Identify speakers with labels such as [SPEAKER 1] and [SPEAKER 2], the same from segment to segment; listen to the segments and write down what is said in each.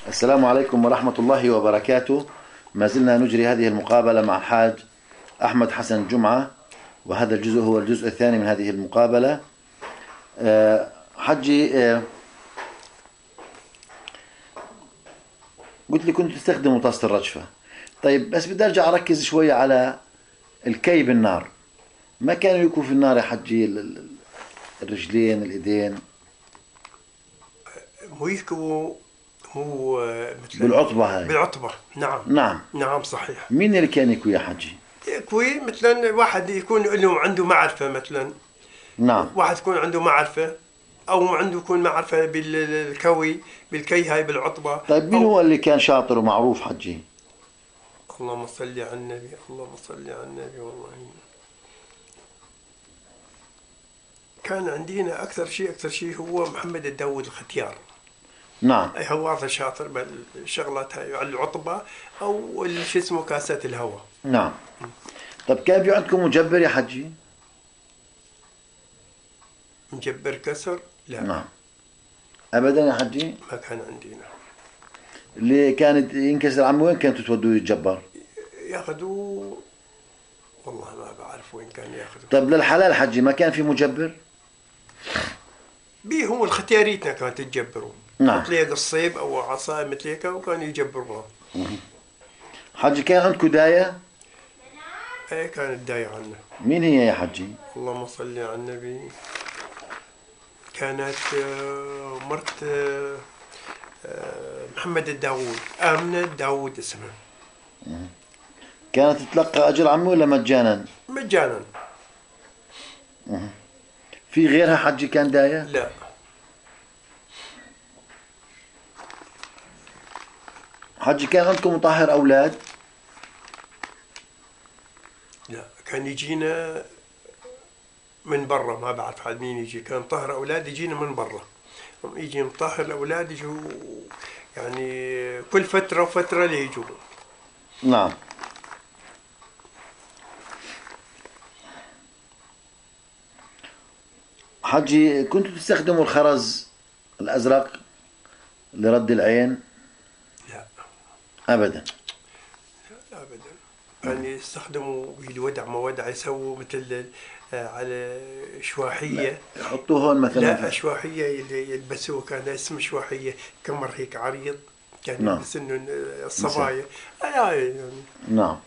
[SPEAKER 1] السلام عليكم ورحمة الله وبركاته. ما زلنا نجري هذه المقابلة مع الحاج أحمد حسن جمعة، وهذا الجزء هو الجزء الثاني من هذه المقابلة. حجي، قلت لي كنت تستخدم مطاسة الرجفة. طيب بس بدي أرجع أركز شوية على الكي بالنار. ما كانوا يكوا في النار يا حجي الرجلين الإيدين؟
[SPEAKER 2] مو يكوا، هو مثل
[SPEAKER 1] بالعطبة هاي.
[SPEAKER 2] بالعطبة، نعم
[SPEAKER 1] نعم
[SPEAKER 2] نعم صحيح.
[SPEAKER 1] مين اللي كان يكوي يا حجي؟
[SPEAKER 2] يكوي مثلا واحد يكون له عنده معرفة، مثلا
[SPEAKER 1] نعم
[SPEAKER 2] واحد يكون عنده معرفة، أو عنده يكون معرفة بالكوي، بالكي هاي بالعطبة.
[SPEAKER 1] طيب مين هو اللي كان شاطر ومعروف حجي؟
[SPEAKER 2] اللهم صل على النبي، اللهم صل على النبي. والله كان عندنا أكثر شيء هو محمد الداود الختيار.
[SPEAKER 1] نعم.
[SPEAKER 2] أي هو هذا شاطر بالشغلات هاي على العطبة أو شو اسمه كاسات الهواء.
[SPEAKER 1] نعم. طب كان في عندكم مجبر يا حجي؟
[SPEAKER 2] مجبر كسر؟ لا.
[SPEAKER 1] نعم. أبدا يا حجي؟
[SPEAKER 2] ما كان عندنا.
[SPEAKER 1] اللي كانت ينكسر عمي وين كنتوا تودوه يتجبر؟
[SPEAKER 2] ياخذوه والله ما بعرف وين كان ياخذوه.
[SPEAKER 1] طب للحلال حجي ما كان في مجبر؟
[SPEAKER 2] بيه هو الختياريتنا كانت تجبروا.
[SPEAKER 1] نعم.
[SPEAKER 2] مثل هيك الصيب او عصاية مثل هيك، وكانوا يجبروها.
[SPEAKER 1] حجي كان عندكم داية؟
[SPEAKER 2] ايه كانت داية عنا.
[SPEAKER 1] مين هي يا حجي؟
[SPEAKER 2] اللهم صل على النبي. كانت مرت محمد الداوود، آمنة الداوود اسمها.
[SPEAKER 1] كانت تتلقى أجر عمي ولا مجانا؟
[SPEAKER 2] مجانا.
[SPEAKER 1] في غيرها حجي كان داية؟
[SPEAKER 2] لا.
[SPEAKER 1] حجي كان عندكم مطهر أولاد؟
[SPEAKER 2] لا، كان يجينا من برا، ما بعرف حد مين يجي، كان طهر أولاد يجينا من برا. يجي مطهر الأولاد يجوا يعني كل فترة وفترة ليجوا.
[SPEAKER 1] نعم. حجي كنتوا تستخدموا الخرز الأزرق لرد العين؟
[SPEAKER 2] لا
[SPEAKER 1] أبدا.
[SPEAKER 2] لا أبدا. كان يستخدموا بالودع، مودع يسووا مثل على شواحية،
[SPEAKER 1] يحطوه هون مثلا.
[SPEAKER 2] لا شواحية اللي يلبسوه كان اسمه شواحية، كمر هيك عريض كان
[SPEAKER 1] نعم.
[SPEAKER 2] يلبس انه الصبايا. يعني.
[SPEAKER 1] نعم.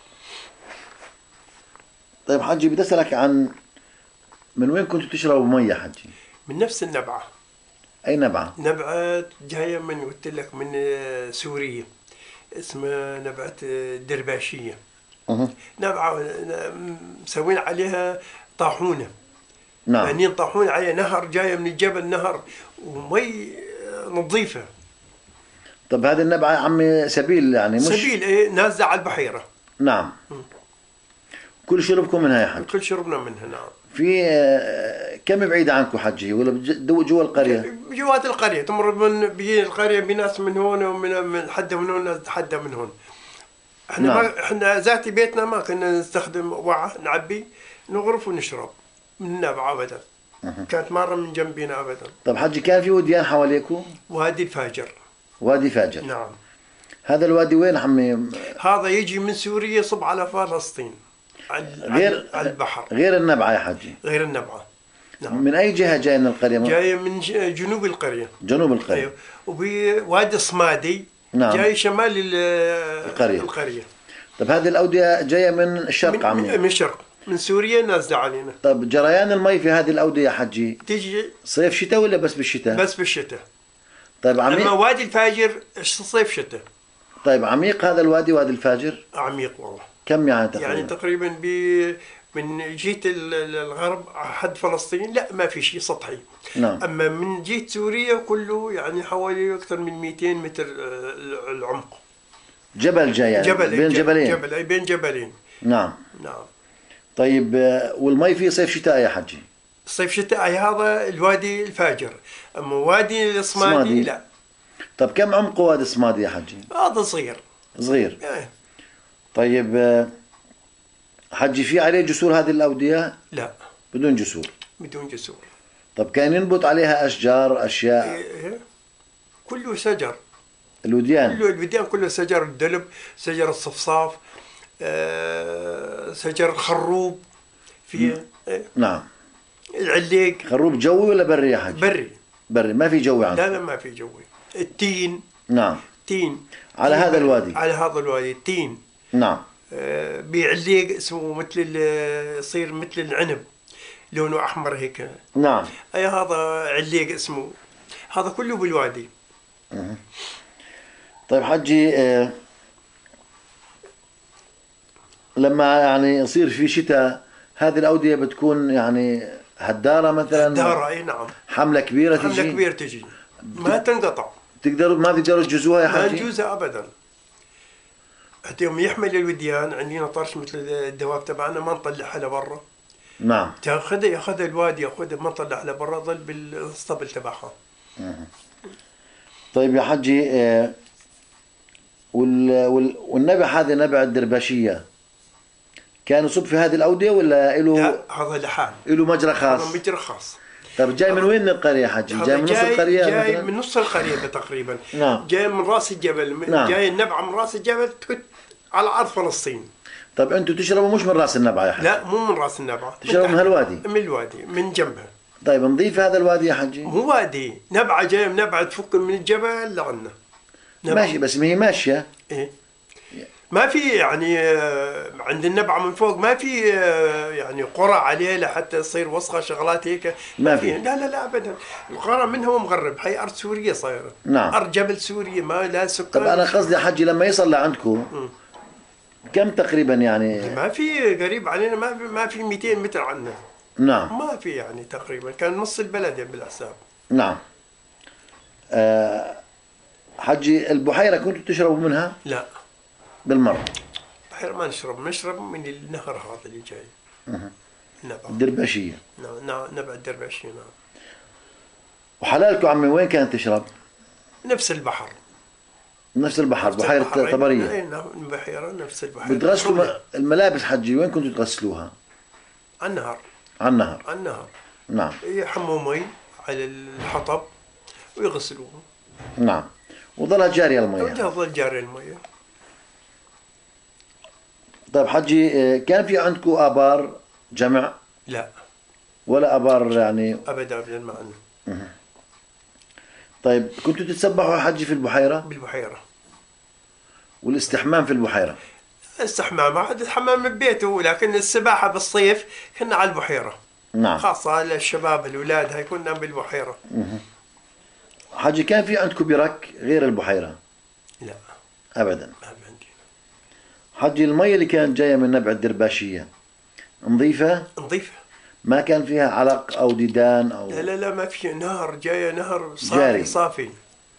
[SPEAKER 1] طيب حجي بدي أسألك عن من وين كنتوا تشربوا مية حجي؟
[SPEAKER 2] من نفس النبعة.
[SPEAKER 1] أي نبعة؟
[SPEAKER 2] نبعة جاية من قلت لك من سوريا، اسمها نبعة درباشية. نبعة مسوين عليها طاحونة.
[SPEAKER 1] نعم.
[SPEAKER 2] يعني طاحونة عليها نهر جاية من الجبل، نهر ومي نظيفة.
[SPEAKER 1] طب هذه النبعة يا عمي سبيل يعني مش
[SPEAKER 2] سبيل، ايه نازلة على البحيرة.
[SPEAKER 1] نعم. كل شربكم منها يا حجي؟
[SPEAKER 2] كل شربنا منها. نعم.
[SPEAKER 1] في كم بعيدة عنكم حجي ولا جوا القرية؟
[SPEAKER 2] جوات القرية، تمر من بين القرية بناس من هون ومن حد من هون، ناس حد من هون. احنا
[SPEAKER 1] نعم.
[SPEAKER 2] ما احنا ذاتي بيتنا ما كنا نستخدم وعاء نعبي نغرف ونشرب من النبعة ابدا. كانت مرة من جنبنا ابدا.
[SPEAKER 1] طب حجي كان في وديان حواليكم؟
[SPEAKER 2] وادي الفاجر.
[SPEAKER 1] وادي فاجر.
[SPEAKER 2] نعم.
[SPEAKER 1] هذا الوادي وين عمي؟
[SPEAKER 2] هذا يجي من سوريا يصب على فلسطين،
[SPEAKER 1] غير
[SPEAKER 2] على البحر.
[SPEAKER 1] غير النبعة يا حجي؟
[SPEAKER 2] غير النبعة. نعم.
[SPEAKER 1] من أي جهة جاي من القرية؟
[SPEAKER 2] جاية من جنوب القرية.
[SPEAKER 1] جنوب القرية.
[SPEAKER 2] أيوه. وبوادي صمادي.
[SPEAKER 1] نعم.
[SPEAKER 2] جاي شمال
[SPEAKER 1] القرية. طب هذه الأودية جاية من الشرق عمي؟
[SPEAKER 2] من الشرق، من سوريا نازلة علينا.
[SPEAKER 1] طب جريان المي في هذه الأودية يا حجي
[SPEAKER 2] تيجي
[SPEAKER 1] صيف شتاء ولا بس بالشتاء؟
[SPEAKER 2] بس بالشتاء.
[SPEAKER 1] طيب
[SPEAKER 2] أما وادي الفاجر صيف شتاء.
[SPEAKER 1] طيب عميق هذا الوادي، وادي الفاجر؟
[SPEAKER 2] عميق والله.
[SPEAKER 1] كم يعني تقريبا؟
[SPEAKER 2] يعني تقريبا من جهة الغرب حد فلسطين لا ما في شيء سطحي.
[SPEAKER 1] نعم.
[SPEAKER 2] أما من جهة سوريا كله يعني حوالي أكثر من 200 متر العمق.
[SPEAKER 1] جبل جاي يعني؟
[SPEAKER 2] جبل
[SPEAKER 1] بين جبلين؟
[SPEAKER 2] جبل أي بين جبلين.
[SPEAKER 1] نعم.
[SPEAKER 2] نعم.
[SPEAKER 1] طيب والمي فيه صيف شتاء يا حجي؟
[SPEAKER 2] صيف شتاء أي هذا الوادي الفاجر. أما وادي الصمادي لا.
[SPEAKER 1] طب كم عمق وادي الصمادي يا حجي؟
[SPEAKER 2] هذا صغير.
[SPEAKER 1] صغير.
[SPEAKER 2] ايه.
[SPEAKER 1] طيب حجي في عليه جسور هذه الأودية؟
[SPEAKER 2] لا.
[SPEAKER 1] بدون جسور؟
[SPEAKER 2] بدون جسور.
[SPEAKER 1] طب كان ينبت عليها أشجار أشياء؟
[SPEAKER 2] إيه. كله شجر.
[SPEAKER 1] الوديان.
[SPEAKER 2] الوديان كله شجر الدلب، شجر الصفصاف، شجر الخروب فيها.
[SPEAKER 1] نعم.
[SPEAKER 2] العليق.
[SPEAKER 1] خروب جوي ولا بري يا حاج؟
[SPEAKER 2] بري.
[SPEAKER 1] بري، ما في جوي عنده.
[SPEAKER 2] لا ما في جوي. التين.
[SPEAKER 1] نعم.
[SPEAKER 2] تين.
[SPEAKER 1] على
[SPEAKER 2] تين
[SPEAKER 1] هذا الوادي.
[SPEAKER 2] على هذا الوادي التين.
[SPEAKER 1] نعم.
[SPEAKER 2] بعليق اسمه يصير مثل العنب، لونه احمر هيك.
[SPEAKER 1] نعم.
[SPEAKER 2] اي هذا عليق اسمه، هذا كله بالوادي.
[SPEAKER 1] طيب حجي، لما يعني يصير في شتاء هذه الأودية بتكون يعني هدارة مثلا؟
[SPEAKER 2] هدارة، اي نعم.
[SPEAKER 1] حملة كبيرة تجي؟
[SPEAKER 2] حملة كبيرة تجي، ما تنقطع.
[SPEAKER 1] ما تقدروا تجوزوها يا حجي؟
[SPEAKER 2] ما نجوزها ابدا. حتى يوم يحمل الوديان عندنا طرش مثل الدواب تبعنا، ما نطلعها لبرا.
[SPEAKER 1] نعم.
[SPEAKER 2] ياخذها الوادي، ياخذها، ما نطلعها لبرا، ظل بالاسطبل تبعها.
[SPEAKER 1] طيب يا حجي، والنبع هذا نبع الدربشية كان يصب في هذه الأودية ولا له؟
[SPEAKER 2] لا، هذا لحال،
[SPEAKER 1] له مجرى خاص.
[SPEAKER 2] هذا مجرى خاص.
[SPEAKER 1] طيب جاي من وين القرية يا حجي؟ جاي من نص القرية؟
[SPEAKER 2] جاي
[SPEAKER 1] مثلاً؟
[SPEAKER 2] من نص القرية تقريبا.
[SPEAKER 1] نعم.
[SPEAKER 2] جاي من راس الجبل.
[SPEAKER 1] نعم.
[SPEAKER 2] جاي النبعة من راس الجبل على أرض فلسطين.
[SPEAKER 1] طيب أنتم تشربوا مش من راس النبعة يا حجي؟
[SPEAKER 2] لا، مو من راس النبعة،
[SPEAKER 1] تشربوا من هالوادي؟
[SPEAKER 2] من الوادي، من جنبها.
[SPEAKER 1] طيب نضيف هذا الوادي يا حجي؟
[SPEAKER 2] مو وادي، نبعة جاية من نبعة تفك من الجبل لعنا.
[SPEAKER 1] ماشي، بس ما هي ماشية.
[SPEAKER 2] إيه؟ ما في يعني عند النبعة من فوق ما في يعني قرى عليه لحتى تصير وسخة شغلات هيك.
[SPEAKER 1] ما في.
[SPEAKER 2] لا أبدا. القرى منها ومغرب، هي أرض سورية صايرة.
[SPEAKER 1] نعم.
[SPEAKER 2] أرض جبل سوريا، ما لا سكان.
[SPEAKER 1] طب أنا قصدي يا حجي لما يصل لعندكم كم تقريبا يعني؟
[SPEAKER 2] ما في قريب علينا، ما في 200 متر عنا.
[SPEAKER 1] نعم.
[SPEAKER 2] ما في يعني تقريبا، كان نص البلد بالحساب.
[SPEAKER 1] نعم. حجي البحيرة كنتوا تشربوا منها؟
[SPEAKER 2] لا
[SPEAKER 1] بالمرة.
[SPEAKER 2] بحيرة ما نشرب من النهر هذا اللي جاي. نبع
[SPEAKER 1] الدربشية.
[SPEAKER 2] نعم، نبع الدربشية. نعم.
[SPEAKER 1] وحلالكم عمي وين كانت تشرب؟
[SPEAKER 2] نفس البحر.
[SPEAKER 1] نفس البحر، بحيرة طبرية.
[SPEAKER 2] اي نعم، البحيرة نفس البحيرة.
[SPEAKER 1] بتغسلوا الملابس حجي وين كنتوا تغسلوها؟
[SPEAKER 2] على النهر.
[SPEAKER 1] على النهر.
[SPEAKER 2] على النهر.
[SPEAKER 1] نعم.
[SPEAKER 2] يحموا مي على الحطب ويغسلوها.
[SPEAKER 1] نعم. وظلها جارية المياه.
[SPEAKER 2] ظل جاري المياه.
[SPEAKER 1] طيب حجي، كان في عندكم آبار جمع؟
[SPEAKER 2] لا.
[SPEAKER 1] ولا آبار يعني؟
[SPEAKER 2] أبدا ما عندنا.
[SPEAKER 1] طيب كنتوا تتسبحوا حجي في البحيرة؟
[SPEAKER 2] بالبحيرة.
[SPEAKER 1] والاستحمام في البحيرة؟
[SPEAKER 2] استحمام، واحد الحمام ببيته، لكن السباحة بالصيف كنا على البحيرة.
[SPEAKER 1] نعم.
[SPEAKER 2] خاصة للشباب الأولاد هاي كنا بالبحيرة.
[SPEAKER 1] حجي كان في عندكم برك غير البحيرة؟
[SPEAKER 2] لا
[SPEAKER 1] أبدا.
[SPEAKER 2] ما عندي.
[SPEAKER 1] حجي المية اللي كانت جاية من نبع الدرباشية نظيفة؟
[SPEAKER 2] نظيفة.
[SPEAKER 1] ما كان فيها علق أو ديدان أو؟
[SPEAKER 2] لا ما في، نهر جاية، نهر
[SPEAKER 1] جاري.
[SPEAKER 2] صافي.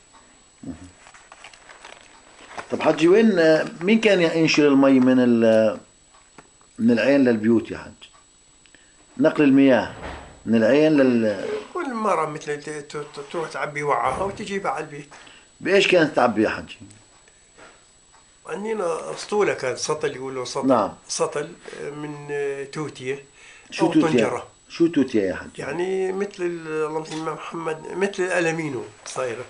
[SPEAKER 1] طب حجي مين كان ينشر المي من العين للبيوت يا حج؟ نقل المياه من العين
[SPEAKER 2] كل مرة مثل تروح تعبي وعاها وتجيبها على البيت.
[SPEAKER 1] بإيش كانت تعبي يا حجي؟
[SPEAKER 2] عندنا اسطولة كانت، سطل يقولوا سطل.
[SPEAKER 1] نعم.
[SPEAKER 2] سطل من توتية
[SPEAKER 1] أو طنجرة. شو توتية يا حجي؟
[SPEAKER 2] يعني مثل اللهم صل على محمد، مثل الألمينو صايرة.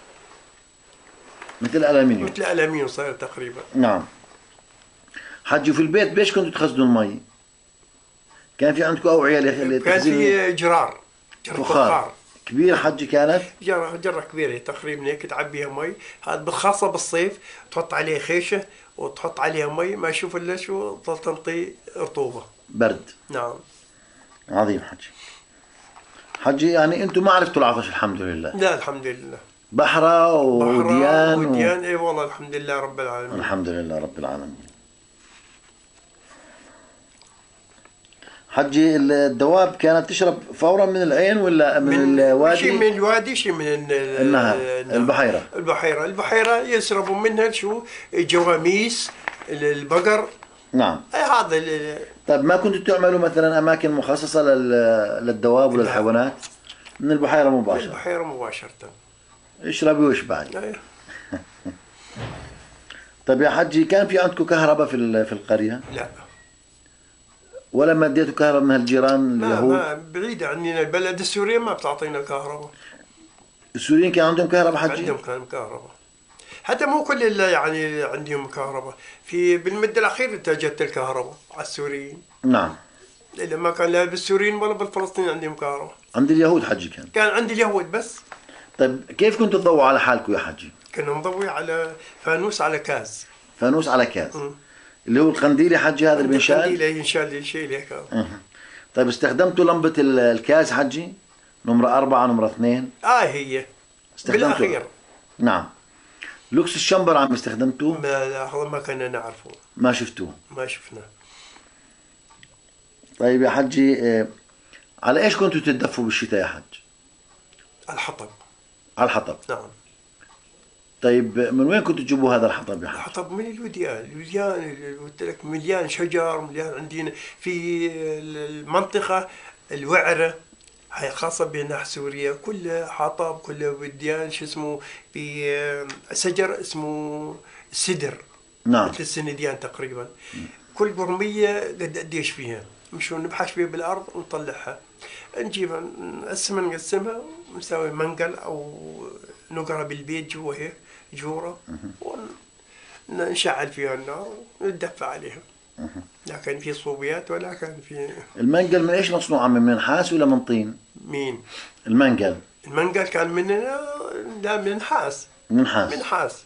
[SPEAKER 1] مثل الألمنيوم.
[SPEAKER 2] مثل الألمينو صايرة تقريبا.
[SPEAKER 1] نعم. حجي في البيت بإيش كنتوا تخزنوا المي؟ كان في عندكم أوعية
[SPEAKER 2] كان في جرار
[SPEAKER 1] فخار كبير حجي؟ كانت
[SPEAKER 2] جرة كبيرة تقريبا هيك، تعبيها مي. هذا بالخاصة بالصيف تحط عليه خيشة وتحط عليها مي، ما اشوف الا شو تظل تنطي رطوبة
[SPEAKER 1] برد.
[SPEAKER 2] نعم.
[SPEAKER 1] عظيم حجي يعني انتم ما عرفتوا العطش الحمد لله؟
[SPEAKER 2] لا الحمد لله.
[SPEAKER 1] بحرة وديان
[SPEAKER 2] وديان اي والله الحمد لله رب العالمين.
[SPEAKER 1] الحمد لله رب العالمين. حجي الدواب كانت تشرب فورا من العين ولا من الوادي؟
[SPEAKER 2] شيء من الوادي، شيء من
[SPEAKER 1] النهر.
[SPEAKER 2] البحيرة يشربوا منها شو جواميس البقر.
[SPEAKER 1] نعم.
[SPEAKER 2] اي هذا
[SPEAKER 1] طيب ما كنتوا تعملوا مثلا اماكن مخصصة للدواب وللحيوانات؟ من البحيرة مباشرة؟
[SPEAKER 2] من البحيرة مباشرة.
[SPEAKER 1] اشربي واشبعي. طيب يا حجي كان في عندكم كهرباء في القرية؟
[SPEAKER 2] لا.
[SPEAKER 1] ولا ما اديتوا كهرباء من هالجيران اليهود؟
[SPEAKER 2] ما بعيدة عننا، البلد السورية ما بتعطينا كهرباء.
[SPEAKER 1] السوريين كان عندهم كهرباء حجي؟
[SPEAKER 2] عندهم كان كهرباء. حتى مو كل اللي يعني عندهم كهرباء، في بالمد الأخير اتجهت الكهرباء على السوريين.
[SPEAKER 1] نعم.
[SPEAKER 2] إلا ما كان لا بالسوريين ولا بالفلسطينيين عندهم كهرباء.
[SPEAKER 1] عند اليهود حجي
[SPEAKER 2] كان عند اليهود بس.
[SPEAKER 1] طيب كيف كنتوا تضووا على حالكم يا حجي؟
[SPEAKER 2] كنا نضوي على فانوس على كاز.
[SPEAKER 1] فانوس على كاز. اللي هو القنديل يا حجي، هذا اللي بينشال؟
[SPEAKER 2] القنديل ينشال شيء هيك.
[SPEAKER 1] طيب استخدمتوا لمبة الكاز حجي؟ نمرة 4 نمرة 2؟
[SPEAKER 2] هي بالأخير.
[SPEAKER 1] نعم. لوكس الشمبر عم استخدمتوه؟
[SPEAKER 2] لا هذا ما كنا نعرفه.
[SPEAKER 1] ما شفتوه؟
[SPEAKER 2] ما شفناه.
[SPEAKER 1] طيب يا حجي، على ايش كنتوا تتدفوا بالشتاء يا حج؟
[SPEAKER 2] على الحطب.
[SPEAKER 1] على الحطب.
[SPEAKER 2] نعم.
[SPEAKER 1] طيب من وين كنتوا تجيبوا هذا الحطب يا حج؟
[SPEAKER 2] الحطب من الوديان، الوديان قلت لك مليان شجر، مليان عندنا في المنطقة الوعرة هاي خاصة بناح سوريا، كلها حطب، كلها وديان، شو اسمه، في شجر اسمه السدر.
[SPEAKER 1] نعم.
[SPEAKER 2] مثل السنديان تقريبا. كل برمية قديش فيها، مشون نبحث فيها بالأرض ونطلعها، نجيبها نقسمها ونسوي منقل أو نقرا بالبيت جوا هيك جورة، ونشعل فيها النار وندفع عليها. لا كان في صوبيات ولا كان في.
[SPEAKER 1] المنقل من ايش مصنوعة؟ من نحاس ولا من طين؟
[SPEAKER 2] مين؟
[SPEAKER 1] المنقل
[SPEAKER 2] كان من لا من نحاس.
[SPEAKER 1] من نحاس.
[SPEAKER 2] من نحاس.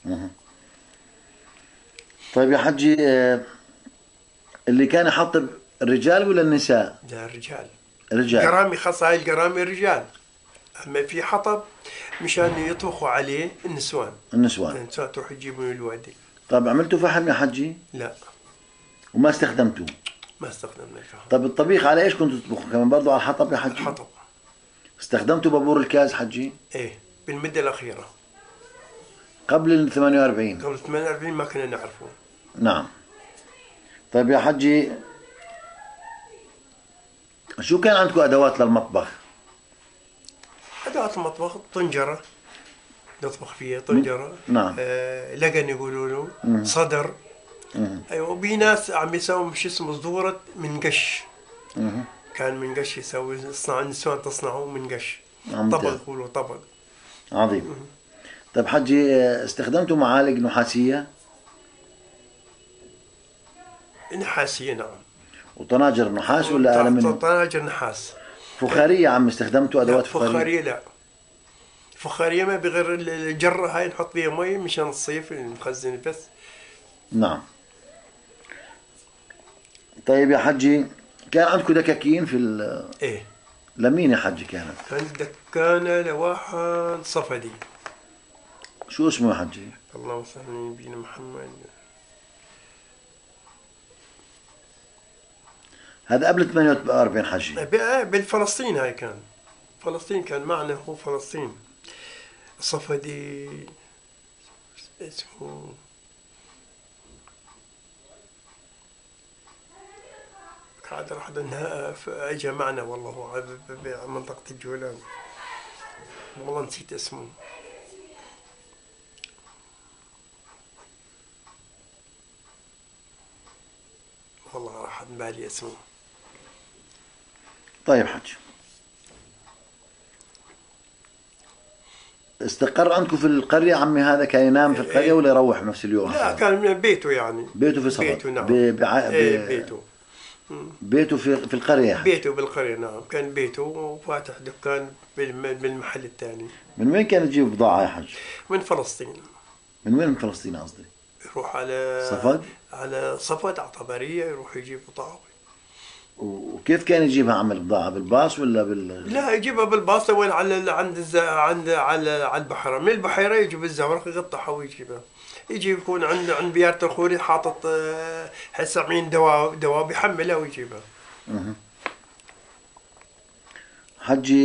[SPEAKER 1] طيب يا حجي، اللي كان يحطب الرجال ولا النساء؟
[SPEAKER 2] لا الرجال.
[SPEAKER 1] الرجال.
[SPEAKER 2] قرامي، خاصة هاي القرامي رجال. أما في حطب مشان يطبخوا عليه النسوان. النسوان تروح تجيبوا من الوادي.
[SPEAKER 1] طيب عملتوا فحم يا حجي؟
[SPEAKER 2] لا.
[SPEAKER 1] وما استخدمتوه؟
[SPEAKER 2] ما استخدمنا الفحم.
[SPEAKER 1] طيب الطبيخ على ايش كنتوا تطبخوا؟ كمان برضو على الحطب يا حجي؟
[SPEAKER 2] الحطب.
[SPEAKER 1] استخدمتوا بابور الكاز حجي؟
[SPEAKER 2] ايه بالمدة الأخيرة.
[SPEAKER 1] قبل ال 48؟
[SPEAKER 2] قبل 48 ما كنا نعرفه.
[SPEAKER 1] نعم. طيب يا حجي، شو كان عندكم أدوات للمطبخ؟
[SPEAKER 2] أدوات المطبخ طنجرة نطبخ فيها، طنجرة.
[SPEAKER 1] نعم.
[SPEAKER 2] لقن يقولوا له. صدر. أيوة. وفي ناس عم يسووا شو اسمه صدورة من قش. كان من قش يسوي، يصنع النسوان تصنعه من قش. طبق يقولوا طبق.
[SPEAKER 1] عظيم. طيب حجي، استخدمتوا معالق نحاسية؟
[SPEAKER 2] نحاسية نعم.
[SPEAKER 1] وطناجر نحاس ولا ألمنيوم؟
[SPEAKER 2] طناجر نحاس.
[SPEAKER 1] فخارية عم استخدمتوا أدوات
[SPEAKER 2] فخارية؟ فخارية لا. فخارية ما بغير الجرة هاي نحط فيها مي مشان الصيف نخزن بس.
[SPEAKER 1] نعم. طيب يا حجي، كان عندكم دكاكين في
[SPEAKER 2] ايه.
[SPEAKER 1] لمين يا حجي كانت؟
[SPEAKER 2] كانت دكانة لواحد صفدي.
[SPEAKER 1] شو اسمه يا حجي؟
[SPEAKER 2] اللهم صل على نبينا محمد.
[SPEAKER 1] هذا قبل 48 حجي؟
[SPEAKER 2] بالفلسطين هاي كان. فلسطين كان معنا، هو فلسطين. صفدي اسمه قاعد راح اجى معنا والله بمنطقة الجولان، والله نسيت اسمه. والله راح عن بالي اسمه.
[SPEAKER 1] طيب حج، استقر عندكم في القرية عمي هذا؟ كان ينام في القرية ولا يروح بنفس اليوم؟
[SPEAKER 2] لا كان بيته يعني.
[SPEAKER 1] بيته في صفد؟
[SPEAKER 2] بيته نعم. بيته.
[SPEAKER 1] بيته في القرية يعني.
[SPEAKER 2] بيته بالقرية نعم، كان بيته وفاتح دكان بالمحل الثاني.
[SPEAKER 1] من وين كان يجيب بضاعة يا حج؟
[SPEAKER 2] من فلسطين.
[SPEAKER 1] من وين من فلسطين قصدي؟
[SPEAKER 2] يروح على
[SPEAKER 1] صفد؟
[SPEAKER 2] على صفد على طبرية، يروح يجيب بضاعة.
[SPEAKER 1] وكيف كان يجيبها؟ عمل بضاعة بالباص ولا
[SPEAKER 2] لا يجيبها بالباص، وين على البحيرة، من البحيرة يجيب الزورق يقطعها ويجيبها. يجي يكون عند بيارة الخوري حاطط حسامين دواب يحملها ويجيبها.
[SPEAKER 1] حجي،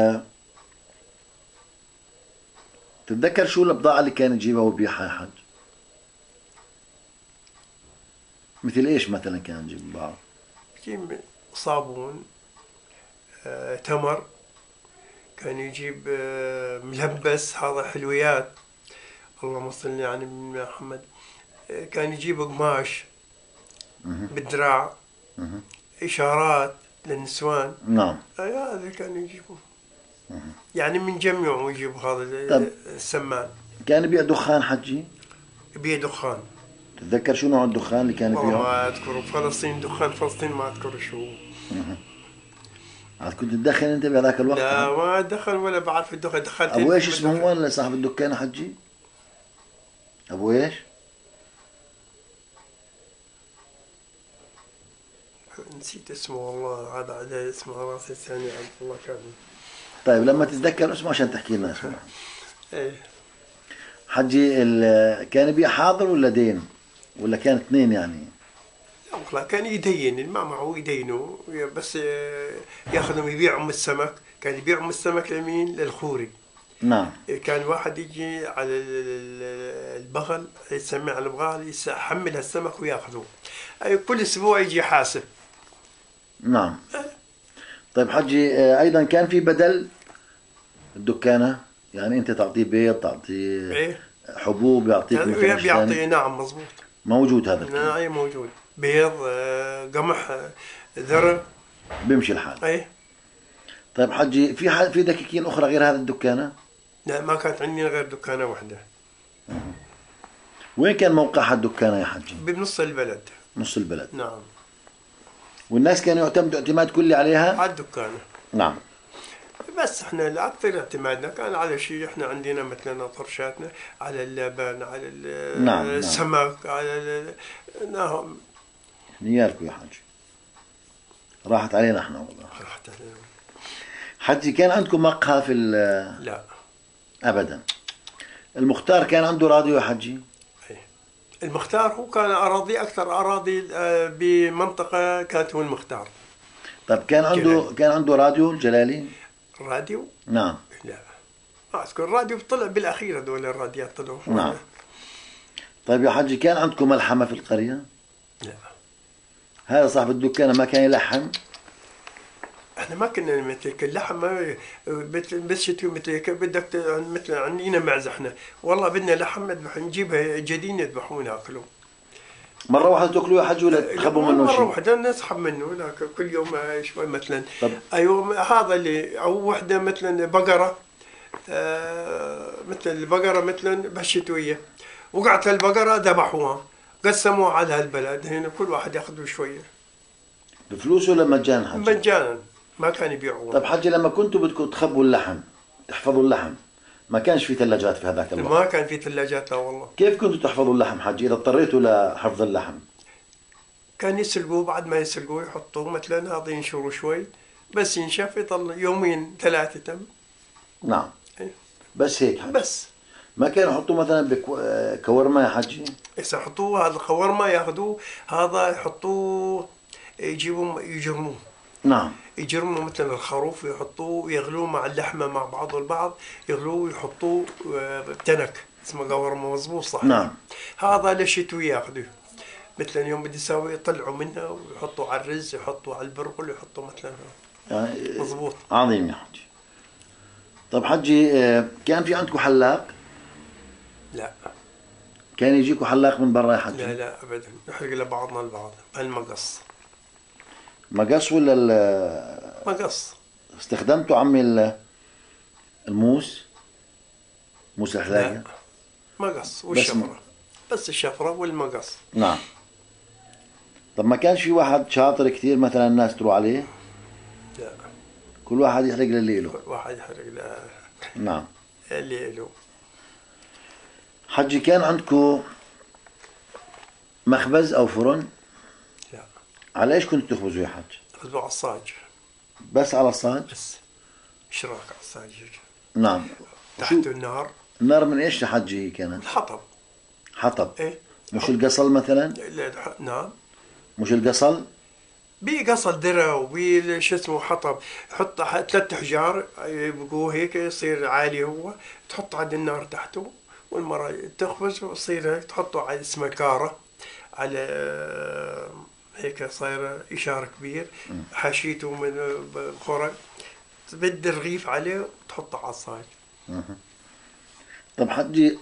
[SPEAKER 1] تتذكر شو البضاعة اللي كان يجيبها ويبيعها يا حج؟ مثل ايش مثلا كان يجيب بضاعة؟
[SPEAKER 2] يجيب صابون، تمر، كان يجيب ملبس، هذا حلويات، اللهم صل على محمد. كان يجيب قماش بالدراع، إشارات للنسوان.
[SPEAKER 1] نعم.
[SPEAKER 2] هذا كان يجيبه. يعني من جميعه يجيب هذا السمان.
[SPEAKER 1] كان يبيع دخان حجي؟
[SPEAKER 2] يبيع دخان.
[SPEAKER 1] تتذكر شو نوع الدخان اللي كان
[SPEAKER 2] والله
[SPEAKER 1] يبيعه؟
[SPEAKER 2] ما اذكر. فلسطين دخان فلسطين ما اذكر شو هو.
[SPEAKER 1] عاد كنت تدخن انت بهذاك الوقت؟
[SPEAKER 2] لا ما دخل ولا بعرف الدخان. دخلت
[SPEAKER 1] ابو ايش اسمه هو اللي صاحب الدكان حجي؟ ابو ايش؟
[SPEAKER 2] نسيت اسمه والله. هذا على اسمه راسي الثاني عبد الله كان.
[SPEAKER 1] طيب لما تتذكر اسمه عشان تحكي لنا اسمه.
[SPEAKER 2] ايه
[SPEAKER 1] حجي كان يبيع حاضر ولا دين؟ ولا كان اثنين يعني؟
[SPEAKER 2] والله كان يدين ما معه يدينه بس ياخذهم يبيعهم السمك. كان يبيعهم السمك لمين؟ للخوري.
[SPEAKER 1] نعم.
[SPEAKER 2] كان واحد يجي على البغل يسميه على البغل يحمل السمك وياخذه. كل اسبوع يجي يحاسب.
[SPEAKER 1] نعم. طيب حجي ايضا كان في بدل الدكانه؟ يعني انت تعطيه بيض، تعطيه
[SPEAKER 2] ايه
[SPEAKER 1] حبوب، يعطيك مثلا
[SPEAKER 2] بيعطي. نعم مضبوط.
[SPEAKER 1] موجود هذا الكلام؟
[SPEAKER 2] نعم موجود. بيض، قمح، ذرة،
[SPEAKER 1] بيمشي الحال.
[SPEAKER 2] ايه.
[SPEAKER 1] طيب حجي في دكاكين اخرى غير هذا الدكانه؟
[SPEAKER 2] لا ما كانت عندي غير دكانة واحدة.
[SPEAKER 1] وين كان موقعها الدكانه يا حجي؟
[SPEAKER 2] بنص البلد.
[SPEAKER 1] نص البلد.
[SPEAKER 2] نعم.
[SPEAKER 1] والناس كانوا يعتمدوا اعتماد كلي عليها؟
[SPEAKER 2] على الدكانة.
[SPEAKER 1] نعم.
[SPEAKER 2] بس احنا الاكثر اعتمادنا كان على شيء. احنا عندنا مثلا طرشاتنا على اللبن، على
[SPEAKER 1] نعم.
[SPEAKER 2] السمك، على نعم.
[SPEAKER 1] نيالكم يا حجي، راحت علينا احنا والله.
[SPEAKER 2] راحت علينا.
[SPEAKER 1] حجي كان عندكم مقهى في
[SPEAKER 2] لا
[SPEAKER 1] ابدا. المختار كان عنده راديو يا حجي؟
[SPEAKER 2] المختار هو كان أراضي أكثر أراضي بمنطقة كانت هو المختار.
[SPEAKER 1] طيب كان عنده راديو الجلالي؟
[SPEAKER 2] راديو؟
[SPEAKER 1] نعم.
[SPEAKER 2] لا ما أذكر. الراديو طلع بالأخير هذول الراديات طلعوا.
[SPEAKER 1] نعم. طيب يا حجي كان عندكم ملحمة في القرية؟
[SPEAKER 2] لا.
[SPEAKER 1] هذا صاحب الدكانة ما كان يلحم؟
[SPEAKER 2] احنا ما كنا مثل اللحم بس شتوي مثل بدك مثل عندنا معزة احنا. والله بدنا لحم نذبح نجيبها جديد نذبحوه ناكله.
[SPEAKER 1] مرة واحدة تاكلوه يا حجي ولا تخبوا منه شيء؟
[SPEAKER 2] مرة واحدة نسحب منه لكن كل يوم شوي مثلا.
[SPEAKER 1] طب.
[SPEAKER 2] ايوه هذا اللي او وحدة مثلا بقرة مثل البقرة مثلا بالشتوية وقعت البقرة ذبحوها قسموها على هالبلد هنا كل واحد ياخذ شوية.
[SPEAKER 1] بفلوس ولا مجانا حجي؟
[SPEAKER 2] مجانا ما كان يبيعوها.
[SPEAKER 1] طيب حجي لما كنتوا بدكم تخبوا اللحم تحفظوا اللحم ما كانش في ثلاجات في هذاك الوقت؟
[SPEAKER 2] ما كان في ثلاجات لا والله.
[SPEAKER 1] كيف كنتوا تحفظوا اللحم حجي إذا اضطريتوا لحفظ اللحم؟
[SPEAKER 2] كان يسلقوه. بعد ما يسلقوه يحطوه مثلا هذا ينشروا شوي بس ينشف يطلع يومين ثلاثة تم.
[SPEAKER 1] نعم.
[SPEAKER 2] إيه؟
[SPEAKER 1] بس هيك حجي.
[SPEAKER 2] بس
[SPEAKER 1] ما كانوا يحطوا مثلا بكورما يا حجي؟
[SPEAKER 2] إذا يحطوه هذا الخورما ياخذوه هذا يحطوه يجيبوه يجرموه.
[SPEAKER 1] نعم.
[SPEAKER 2] يجرموا مثلا الخروف يحطوه يغلوه مع اللحمة مع بعض البعض يغلوه ويحطوه بتنك اسمه قورما مضبوط صح.
[SPEAKER 1] نعم.
[SPEAKER 2] هذا للشتوي ياخذوه مثلا يوم بدي يساوي يطلعوا منها ويحطوا على الرز يحطوا على البرغل يحطوا مثلا
[SPEAKER 1] يعني
[SPEAKER 2] مضبوط.
[SPEAKER 1] عظيم يا حجي. طب حجي كان في عندكم حلاق؟
[SPEAKER 2] لا.
[SPEAKER 1] كان يجيكم حلاق من برا يا حجي؟
[SPEAKER 2] لا لا ابدا نحرق لبعضنا البعض. المقص.
[SPEAKER 1] مقص ولا
[SPEAKER 2] مقص.
[SPEAKER 1] استخدمتوا عمي الموس؟ موس الحلاقة؟
[SPEAKER 2] لا مقص والشفرة. بس الشفرة والمقص.
[SPEAKER 1] نعم. طب ما كانش في واحد شاطر كثير مثلا الناس تروح عليه؟
[SPEAKER 2] لا.
[SPEAKER 1] كل واحد يحرق للي له.
[SPEAKER 2] كل واحد يحرق له.
[SPEAKER 1] نعم.
[SPEAKER 2] اللي له.
[SPEAKER 1] حجي كان عندكم مخبز او فرن؟
[SPEAKER 2] لا.
[SPEAKER 1] على ايش كنتوا تخبزوا يا حج؟
[SPEAKER 2] خذوا على الصاج.
[SPEAKER 1] بس على الصاج؟
[SPEAKER 2] بس شراك على الصاج.
[SPEAKER 1] نعم.
[SPEAKER 2] تحت النار.
[SPEAKER 1] النار من ايش يا حجي هي كانت؟
[SPEAKER 2] الحطب.
[SPEAKER 1] حطب.
[SPEAKER 2] ايه.
[SPEAKER 1] مش القصل مثلا؟
[SPEAKER 2] لا نعم.
[SPEAKER 1] مش القصل؟
[SPEAKER 2] بقصل درع وبشو اسمه حطب. حط 3 حجار يبقوا هيك يصير عالي هو تحط على النار تحته والمرة تخبز وتصير هيك تحطه على اسمه كارة على هيك صاير إشارة كبير حشيته من خرق تبد الرغيف عليه وتحطه على الصاج.
[SPEAKER 1] طب حجي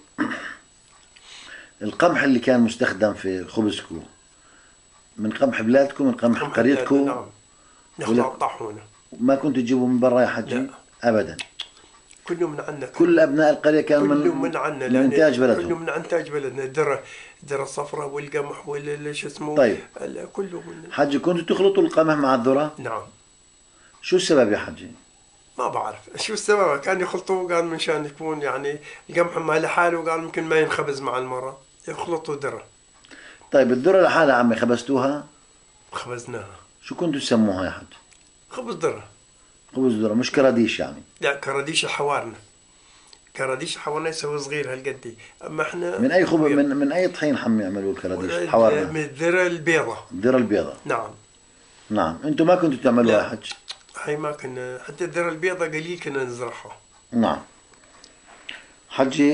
[SPEAKER 1] القمح اللي كان مستخدم في خبزكم من قمح بلادكم من قمح قريتكم؟
[SPEAKER 2] نعم. ناخذ الطاحونة.
[SPEAKER 1] ما كنت تجيبوا من برا يا حجي؟
[SPEAKER 2] لا.
[SPEAKER 1] ابدا.
[SPEAKER 2] كله من عندنا.
[SPEAKER 1] كل ابناء القريه كانوا
[SPEAKER 2] من عندنا،
[SPEAKER 1] من انتاج بلدهم.
[SPEAKER 2] كله من انتاج بلدنا، الذره الصفراء والقمح شو اسمه.
[SPEAKER 1] طيب
[SPEAKER 2] كله من.
[SPEAKER 1] حجي كنتوا تخلطوا القمح مع الذره؟
[SPEAKER 2] نعم.
[SPEAKER 1] شو السبب يا حجي؟
[SPEAKER 2] ما بعرف شو السبب، كان يخلطوه قال منشان يكون يعني القمح ما لحاله، قال ممكن ما ينخبز مع المرة، يخلطوا ذرة.
[SPEAKER 1] طيب الذره لحالها عمي خبزتوها؟
[SPEAKER 2] خبزناها.
[SPEAKER 1] شو كنتوا تسموها يا حجي؟
[SPEAKER 2] خبز ذرة.
[SPEAKER 1] خبز ذره، مش كراديش يعني؟
[SPEAKER 2] لا كراديش حوارنا، كراديش حوارنا يسوي صغير هالقد. اما احنا
[SPEAKER 1] من اي خبز، من اي طحين حم يعملوا الكراديش حوارنا؟
[SPEAKER 2] من الذرة البيضة.
[SPEAKER 1] الذره البيضاء.
[SPEAKER 2] نعم.
[SPEAKER 1] نعم، انتم ما كنتوا تعملوها يا حج؟
[SPEAKER 2] هي ما كنا، حتى الذرة البيضة قليل كنا نزرعها.
[SPEAKER 1] نعم. حجي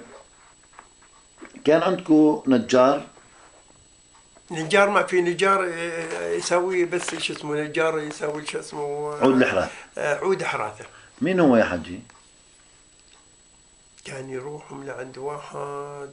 [SPEAKER 1] كان عندكم نجار؟
[SPEAKER 2] نجار ما في نجار يسوي بس شو اسمه، نجار يسوي شو اسمه
[SPEAKER 1] عود الحراث.
[SPEAKER 2] عود حراثة.
[SPEAKER 1] مين هو يا حجي؟
[SPEAKER 2] كان يروحهم لعند واحد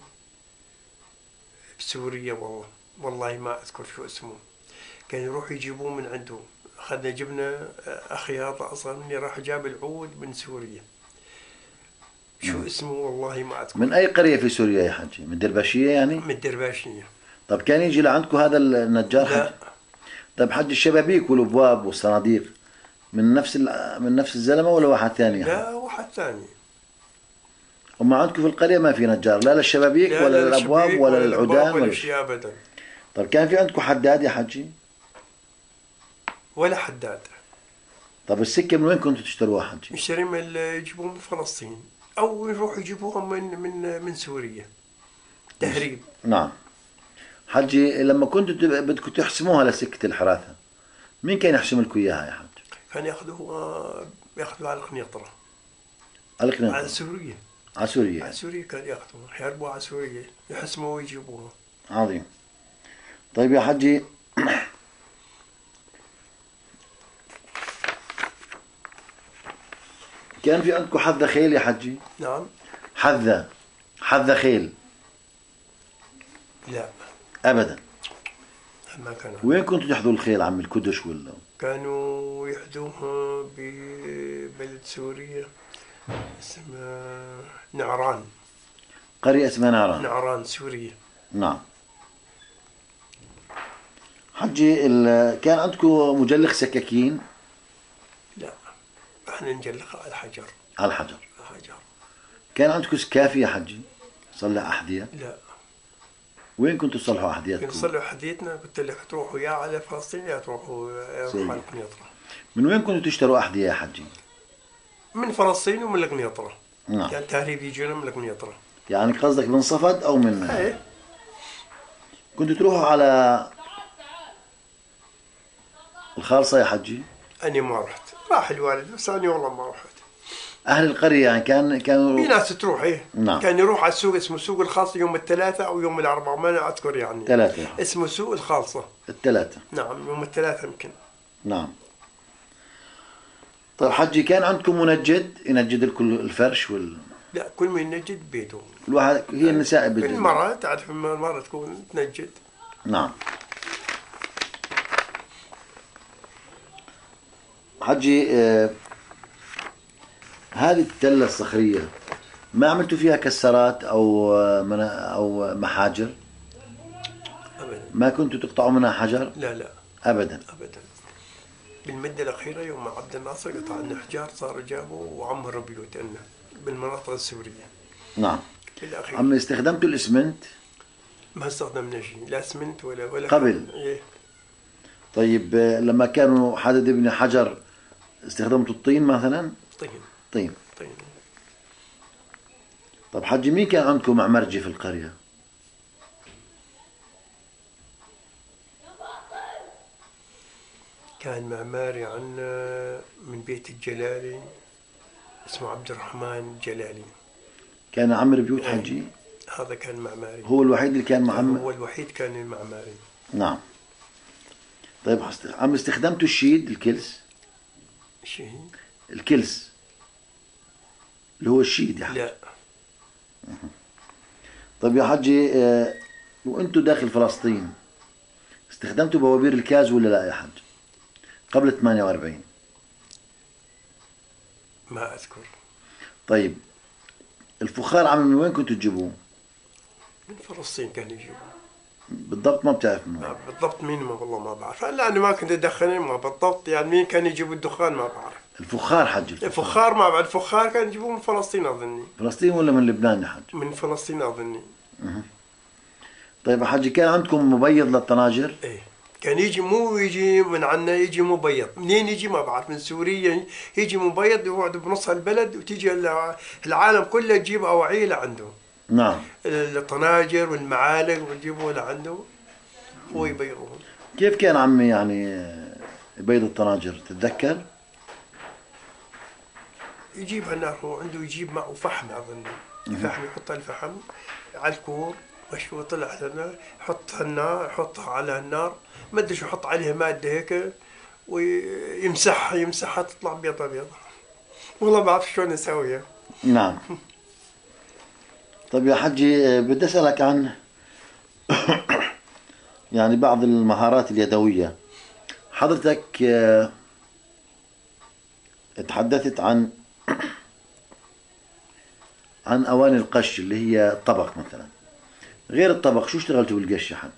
[SPEAKER 2] بسوريا، والله ما اذكر شو اسمه، كان يروح يجيبوه من عنده. اخذنا جبنا اخي هذا اصغر مني راح جاب العود من سوريا. شو اسمه والله ما اذكر.
[SPEAKER 1] من اي قرية في سوريا يا حجي؟ من درباشية يعني؟
[SPEAKER 2] من درباشية.
[SPEAKER 1] طب كان يجي لعندكم هذا النجار حجي؟
[SPEAKER 2] لا.
[SPEAKER 1] طب حجي الشبابيك والابواب والصناديق من نفس الزلمة ولا واحد ثاني؟
[SPEAKER 2] لا واحد ثاني.
[SPEAKER 1] وما عندكم في القرية ما في نجار لا للشبابيك ولا للابواب ولا للعودان
[SPEAKER 2] ولا شيء ابدا.
[SPEAKER 1] طب كان في عندكم حداد يا حجي؟
[SPEAKER 2] ولا حداد.
[SPEAKER 1] طب السكة من وين كنتوا تشتروها حجي؟
[SPEAKER 2] نشتري يجيبوها من فلسطين او يروحوا يجيبوها من سوريا تهريب.
[SPEAKER 1] نعم. حجي لما كنتوا بدكم تحسموها لسكة الحراثة، مين كان يحسم لكم اياها يا حج؟
[SPEAKER 2] كان ياخذوها على القنيطرة.
[SPEAKER 1] على القنيطرة؟
[SPEAKER 2] على سوريا.
[SPEAKER 1] على سوريا.
[SPEAKER 2] على سوريا كان ياخذوها، يحاربوها على سوريا، يحسموها ويجيبوها.
[SPEAKER 1] عظيم. طيب يا حجي كان في عندكم حذا خيل يا حجي؟
[SPEAKER 2] نعم.
[SPEAKER 1] حذا خيل؟
[SPEAKER 2] لا
[SPEAKER 1] ابدا.
[SPEAKER 2] ما كان.
[SPEAKER 1] وين كنتوا تحذوا الخيل عم الكدش ولا؟
[SPEAKER 2] كانوا يحذوها ببلد سوريا اسمها نعران.
[SPEAKER 1] قرية اسمها نعران.
[SPEAKER 2] نعران سوريا.
[SPEAKER 1] نعم. حجي كان عندكم مجلخ سكاكين؟
[SPEAKER 2] لا احنا نجلخها على الحجر.
[SPEAKER 1] على الحجر.
[SPEAKER 2] الحجر.
[SPEAKER 1] كان عندكم سكافي يا حجي؟ صلح أحذية؟
[SPEAKER 2] لا.
[SPEAKER 1] وين كنتوا تصلحوا أحذيتكم؟
[SPEAKER 2] نصلح أحذيتنا، قلت لك تروحوا يا على فلسطين يا تروحوا على القنيطرة.
[SPEAKER 1] من وين كنتوا تشتروا أحذية يا حجي؟
[SPEAKER 2] من فلسطين ومن القنيطرة.
[SPEAKER 1] نعم.
[SPEAKER 2] كان تهريب يجينا من القنيطرة.
[SPEAKER 1] يعني قصدك من صفد أو من؟
[SPEAKER 2] ايه.
[SPEAKER 1] كنتوا تروحوا على الخالصة يا حجي؟
[SPEAKER 2] أنا ما رحت، راح الوالد بس أنا والله ما رحت.
[SPEAKER 1] أهل القرية يعني كانوا
[SPEAKER 2] في ناس تروح إيه.
[SPEAKER 1] نعم.
[SPEAKER 2] كان يروح على السوق اسمه سوق الخاصة يوم الثلاثاء أو يوم الأربعاء ما أذكر يعني.
[SPEAKER 1] ثلاثة.
[SPEAKER 2] اسمه سوق الخاصة.
[SPEAKER 1] الثلاثة.
[SPEAKER 2] نعم يوم الثلاثاء يمكن.
[SPEAKER 1] نعم. طيب حجي كان عندكم منجد ينجد لكم الفرش
[SPEAKER 2] لا كل ما ينجد بيده.
[SPEAKER 1] الواحد هي النساء بيجد.
[SPEAKER 2] المرأة تعرف المرأة تكون تنجد.
[SPEAKER 1] نعم. حجي هذه التلة الصخرية ما عملتوا فيها كسرات أو محاجر؟
[SPEAKER 2] أبدا.
[SPEAKER 1] ما كنتوا تقطعوا منها حجر؟
[SPEAKER 2] لا
[SPEAKER 1] أبدا.
[SPEAKER 2] أبدا. بالمدة الأخيرة يوم عبد الناصر قطع لنا حجار صاروا جابوا وعمروا بيوت لنا بالمناطق السورية.
[SPEAKER 1] نعم.
[SPEAKER 2] بالأخير.
[SPEAKER 1] أما استخدمتوا الإسمنت؟
[SPEAKER 2] ما استخدمنا شيء، لا اسمنت ولا
[SPEAKER 1] قبل.
[SPEAKER 2] إيه.
[SPEAKER 1] طيب لما كانوا حدد يبني حجر استخدمتوا الطين مثلا؟ طين. طب حجي مين كان عندكم معمرجي في القرية؟
[SPEAKER 2] كان معماري عنا من بيت الجلالي اسمه عبد الرحمن الجلالي.
[SPEAKER 1] كان عمر بيوت حجي؟
[SPEAKER 2] هذا كان معماري.
[SPEAKER 1] هو الوحيد اللي كان معمر؟
[SPEAKER 2] هو الوحيد كان المعماري.
[SPEAKER 1] نعم. طيب عم استخدمتوا الشيد الكلس؟
[SPEAKER 2] شيء؟
[SPEAKER 1] الكلس اللي هو الشيد يعني؟
[SPEAKER 2] لا.
[SPEAKER 1] طيب يا حجي وانتوا داخل فلسطين استخدمتوا بوابير الكاز ولا لا يا حج؟ قبل 48؟
[SPEAKER 2] ما اذكر.
[SPEAKER 1] طيب الفخار عمي من وين كنتوا تجيبوه؟
[SPEAKER 2] من فلسطين كان يجيبوا.
[SPEAKER 1] بالضبط ما بتعرف من وين؟
[SPEAKER 2] بالضبط مين، ما والله ما بعرف، لأني ما كنت أدخن، ما بالضبط يعني مين كان يجيب الدخان ما بعرف.
[SPEAKER 1] الفخار حجي،
[SPEAKER 2] الفخار ما بعرف، الفخار كان يجيبوه من فلسطين أظني.
[SPEAKER 1] فلسطين ولا من لبنان يا حج؟
[SPEAKER 2] من فلسطين أظني.
[SPEAKER 1] طيب يا حجي كان عندكم مبيض للطناجر؟
[SPEAKER 2] إيه كان يجي، مو يجي من عنا، يجي مبيض. منين يجي ما بعرف، من سوريا يجي مبيض يقعد بنص البلد، وتيجي العالم كله تجيب أواعيه لعنده.
[SPEAKER 1] نعم.
[SPEAKER 2] الطناجر والمعالق وتجيبوه لعنده هو يبيضوهم.
[SPEAKER 1] كيف كان عمي يعني بيض الطناجر تتذكر؟
[SPEAKER 2] يجيب النار، هو عنده يجيب معه فحم أظن، فحم يحط الفحم على الكور مشوي، طلع لنا يحطها النار، يحطها على النار، ما ادري شو يحط عليها مادة هيك ويمسحها تطلع بيضة بيضة. والله ما بعرف شلون اسويها.
[SPEAKER 1] نعم. طيب يا حجي بدي اسألك عن يعني بعض المهارات اليدوية. حضرتك تحدثت عن أواني القش اللي هي الطبق مثلا. غير الطبق شو اشتغلتوا بالقش يا حج؟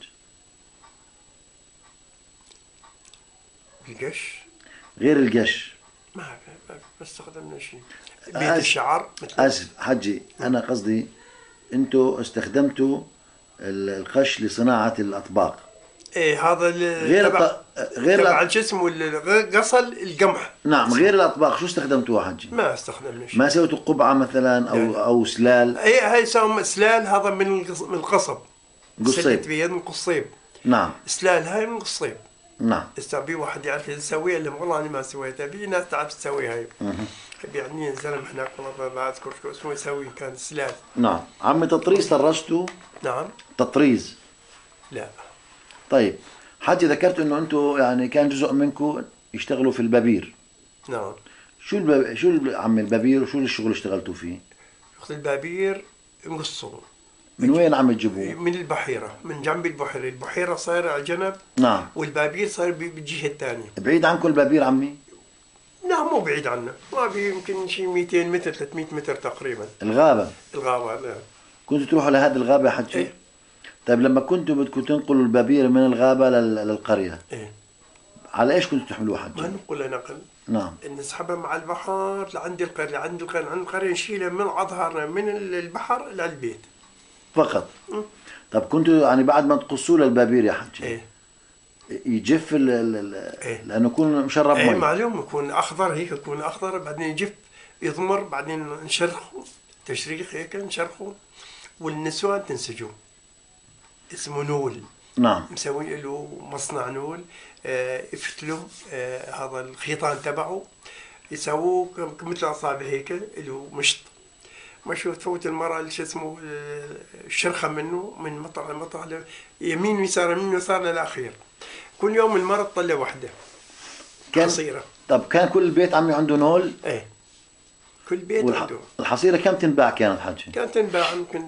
[SPEAKER 2] القش؟
[SPEAKER 1] غير القش
[SPEAKER 2] ما استخدمنا شيء. بيت الشعر مثل.
[SPEAKER 1] آسف حجي، أنا قصدي أنتوا استخدمتوا القش لصناعة الأطباق.
[SPEAKER 2] ايه هذا غير تبع شو اسمه قصل القمح.
[SPEAKER 1] نعم. غير الأطباق شو استخدمتوها حجي؟
[SPEAKER 2] ما استخدمنا شيء.
[SPEAKER 1] ما سويتوا قبعة مثلا أو سلال؟
[SPEAKER 2] هاي سووا سلال، هذا من القصب.
[SPEAKER 1] قصيب.
[SPEAKER 2] بيد من قصيب. نعم. سلال هاي من قصيب.
[SPEAKER 1] نعم.
[SPEAKER 2] بي واحد يعرف يسويها، اللي والله أنا ما سويتها، بي ناس تعرف تسويها هاي. يعني زلمة هناك والله ما أذكر شو اسمه يسوي، كان سلال.
[SPEAKER 1] نعم. عمي تطريز طرشتوا؟
[SPEAKER 2] نعم.
[SPEAKER 1] تطريز؟
[SPEAKER 2] لا.
[SPEAKER 1] طيب حجي ذكرت انه انتم يعني كان جزء منكم يشتغلوا في البابير.
[SPEAKER 2] نعم.
[SPEAKER 1] شو عمي البابير وشو الشغل اللي اشتغلتوا فيه؟
[SPEAKER 2] شغل البابير نقصه.
[SPEAKER 1] من وين عم تجيبوه؟
[SPEAKER 2] من البحيرة، من جنب البحيرة. البحيرة صايرة على جنب.
[SPEAKER 1] نعم.
[SPEAKER 2] والبابير صاير بالجهة الثانية.
[SPEAKER 1] بعيد عنكم البابير عمي؟
[SPEAKER 2] لا مو بعيد عنا، ما بي يمكن شيء 200 متر 300 متر تقريبا.
[SPEAKER 1] الغابة؟
[SPEAKER 2] الغابة لا.
[SPEAKER 1] كنتوا تروحوا لهذه الغابة يا حجي؟
[SPEAKER 2] ايه.
[SPEAKER 1] طيب لما كنتوا بدكم تنقلوا البابير من الغابة للقرية،
[SPEAKER 2] ايه،
[SPEAKER 1] على ايش كنتوا تحملوها حجي؟
[SPEAKER 2] ما نقول نقل.
[SPEAKER 1] نعم.
[SPEAKER 2] نسحبها مع البحر لعند القرية، عند القرية نشيلها من أظهرنا من البحر للبيت
[SPEAKER 1] فقط. طب كنتوا يعني بعد ما تقصوا للبابير يا حجي،
[SPEAKER 2] ايه،
[SPEAKER 1] يجف
[SPEAKER 2] إيه؟
[SPEAKER 1] لانه يكون مشرب
[SPEAKER 2] ايه
[SPEAKER 1] مي.
[SPEAKER 2] معلوم، يكون اخضر هيك، يكون اخضر بعدين يجف يضمر، بعدين نشرخه تشريخ هيك نشرخه، والنسوان تنسجوا. اسمه نول.
[SPEAKER 1] نعم.
[SPEAKER 2] مسوي له مصنع نول. يفتلوا هذا الخيطان تبعه، يسووه مثل اصابع هيك، له مشط. مشوا تفوت المرأة شو اسمه الشرخة منه، من مطرح لمطرح، يمين ويسار يمين ويسار للأخير. كل يوم المرأة تطلع وحدة حصيرة.
[SPEAKER 1] طب كان كل بيت عمي عنده نول؟
[SPEAKER 2] ايه كل بيت عنده.
[SPEAKER 1] الحصيرة كم تنباع كانت حجي؟
[SPEAKER 2] كانت تنباع يمكن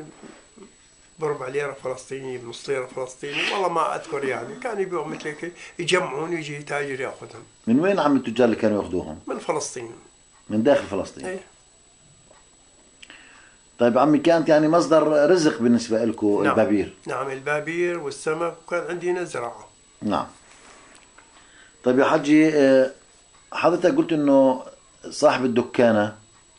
[SPEAKER 2] بربع ليرة فلسطيني، بنص ليرة فلسطيني، والله ما أذكر يعني. كان يبيعوا مثل هيك، يجمعون ويجي تاجر ياخذهم.
[SPEAKER 1] من وين عم التجار اللي كانوا ياخذوهم؟
[SPEAKER 2] من فلسطين. من
[SPEAKER 1] داخل فلسطين؟
[SPEAKER 2] ايه.
[SPEAKER 1] طيب عمي كانت يعني مصدر رزق بالنسبة لكم.
[SPEAKER 2] نعم.
[SPEAKER 1] البابير؟
[SPEAKER 2] نعم البابير والسمك، وكان عندنا زراعة.
[SPEAKER 1] نعم. طيب يا حجي حضرتك قلت انه صاحب الدكانة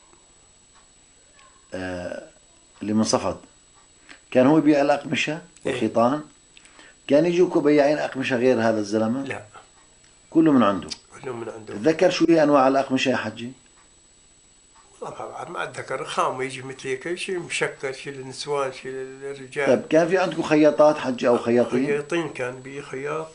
[SPEAKER 1] اللي من صفد كان هو يبيع الأقمشة والخيطان. كان يجوكوا بياعين أقمشة غير هذا الزلمة؟
[SPEAKER 2] لا
[SPEAKER 1] كله من عنده.
[SPEAKER 2] كله من عنده.
[SPEAKER 1] تذكر شو هي أنواع الأقمشة يا حجي؟
[SPEAKER 2] والله ما أتذكر. خام يجي مثل هيك، شيء مشكل، شيء للنسوان شيء للرجال.
[SPEAKER 1] طيب كان في عندكم خياطات حجي أو خياطين؟
[SPEAKER 2] خياطين، كان بي خياط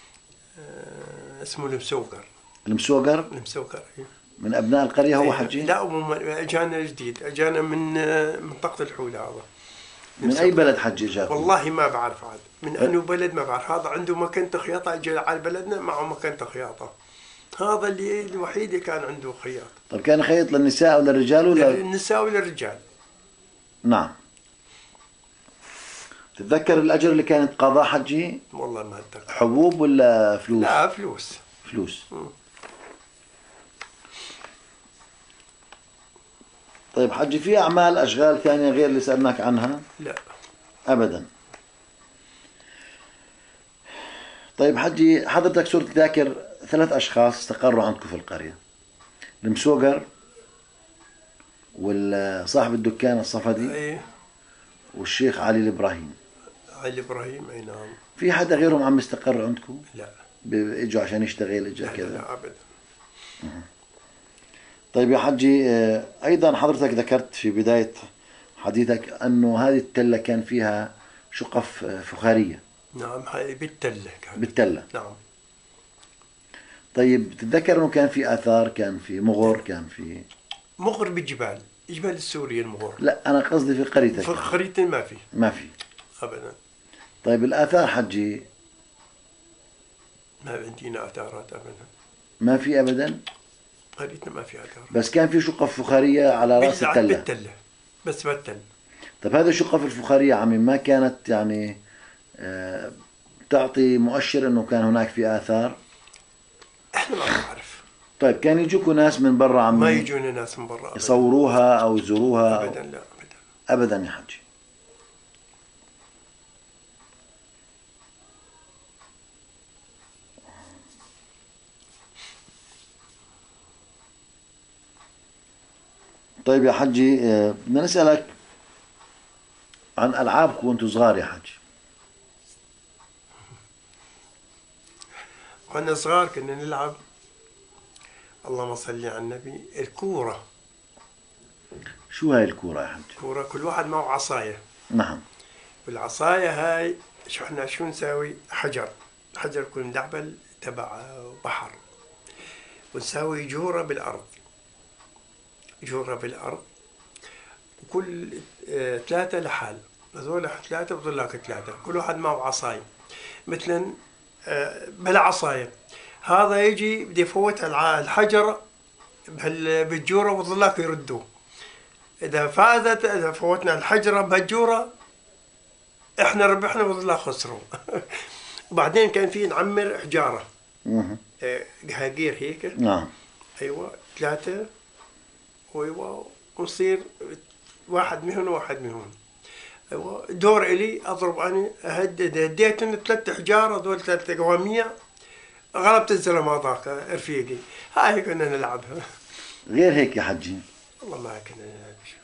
[SPEAKER 2] اسمه المسوقر.
[SPEAKER 1] المسوقر؟
[SPEAKER 2] المسوقر
[SPEAKER 1] من أبناء القرية هو حجي؟
[SPEAKER 2] لا أجانا جديد، أجانا من منطقة الحولة. هذا
[SPEAKER 1] من أي بلد حجي جاكم؟
[SPEAKER 2] والله ما بعرف عاد من أنه بلد، ما بعرف. هذا عنده مكانة خياطة، أجى على بلدنا معه مكانة خياطة. هذا اللي الوحيد اللي كان عنده خياط.
[SPEAKER 1] طيب كان يخيط للنساء ولا للرجال ولا؟
[SPEAKER 2] للنساء وللرجال.
[SPEAKER 1] نعم. تتذكر الأجر اللي كانت قضاء حجي؟
[SPEAKER 2] والله ما أتذكر.
[SPEAKER 1] حبوب ولا فلوس؟
[SPEAKER 2] لا فلوس.
[SPEAKER 1] فلوس. طيب حجي، في أعمال أشغال ثانية غير اللي سألناك عنها؟
[SPEAKER 2] لا
[SPEAKER 1] أبدا. طيب حجي، حضرتك صرت ذاكر 3 أشخاص استقروا عندكم في القرية: المسوقر، وصاحب الدكان الصفدي،
[SPEAKER 2] ايه
[SPEAKER 1] والشيخ علي الإبراهيم.
[SPEAKER 2] علي ابراهيم، اي نعم.
[SPEAKER 1] في حدا غيرهم عم يستقر عندكم؟
[SPEAKER 2] لا
[SPEAKER 1] اجوا عشان يشتغل، اجا
[SPEAKER 2] لا
[SPEAKER 1] كذا؟
[SPEAKER 2] لا ابدا.
[SPEAKER 1] طيب يا حجي، أيضا حضرتك ذكرت في بداية حديثك أنه هذه التلة كان فيها شقف فخارية.
[SPEAKER 2] نعم، هاي بالتله كانت.
[SPEAKER 1] بالتلة.
[SPEAKER 2] نعم.
[SPEAKER 1] طيب تتذكر أنه كان في آثار، كان في مغر، كان في
[SPEAKER 2] مغر بالجبال، جبال السورية المغر.
[SPEAKER 1] لا، أنا قصدي في قريتك.
[SPEAKER 2] في خريطة ما في.
[SPEAKER 1] ما في
[SPEAKER 2] ابدا.
[SPEAKER 1] طيب الآثار حجي؟
[SPEAKER 2] ما عندنا اثارات ابدا.
[SPEAKER 1] ما في أبدا.
[SPEAKER 2] قريتنا ما في اثار.
[SPEAKER 1] بس كان في شقف فخارية على رأس التلة.
[SPEAKER 2] بالتله، بس بالتله.
[SPEAKER 1] طيب هذه الشقف الفخارية عمي ما كانت يعني تعطي مؤشر أنه كان هناك في آثار؟
[SPEAKER 2] احنا ما نعرف.
[SPEAKER 1] طيب كان يجوكوا ناس من برا عم
[SPEAKER 2] ما يجونا ناس من برا
[SPEAKER 1] يصوروها أو يزوروها؟
[SPEAKER 2] ابدا. لا ابدا.
[SPEAKER 1] أبدا يا حجي. طيب يا حجي، بدنا نسألك عن ألعابكم وأنتم صغار يا حجي.
[SPEAKER 2] وانا صغار كنا نلعب، اللهم صل على النبي، الكورة.
[SPEAKER 1] شو هاي الكورة يا حجي؟
[SPEAKER 2] كورة كل واحد معه عصاية.
[SPEAKER 1] نعم.
[SPEAKER 2] والعصاية هاي احنا شو نساوي؟ حجر يكون مدعبل تبع بحر، ونساوي جورة بالأرض. وكل 3 لحال، هذول 3 بضلك 3، كل واحد معه عصاية. مثلا بلا عصاية، هذا يجي بده يفوت الحجر بالجورة وظلاك يردوه. إذا فوتنا الحجرة بهالجورة إحنا ربحنا وظلاك خسروا. وبعدين كان في نعمر حجارة، هاجير هيك.
[SPEAKER 1] نعم.
[SPEAKER 2] أيوة 3، أيوة، ونصير واحد من هون وواحد من هون. أيوة دور إلي أضرب أنا، هديتن 3 حجارة، هذول 3 قوامية، غلبت الزلمة هذاك رفيقي. هاي كنا نلعبها.
[SPEAKER 1] غير هيك يا حجي؟
[SPEAKER 2] والله ما كنا نلعب شيء.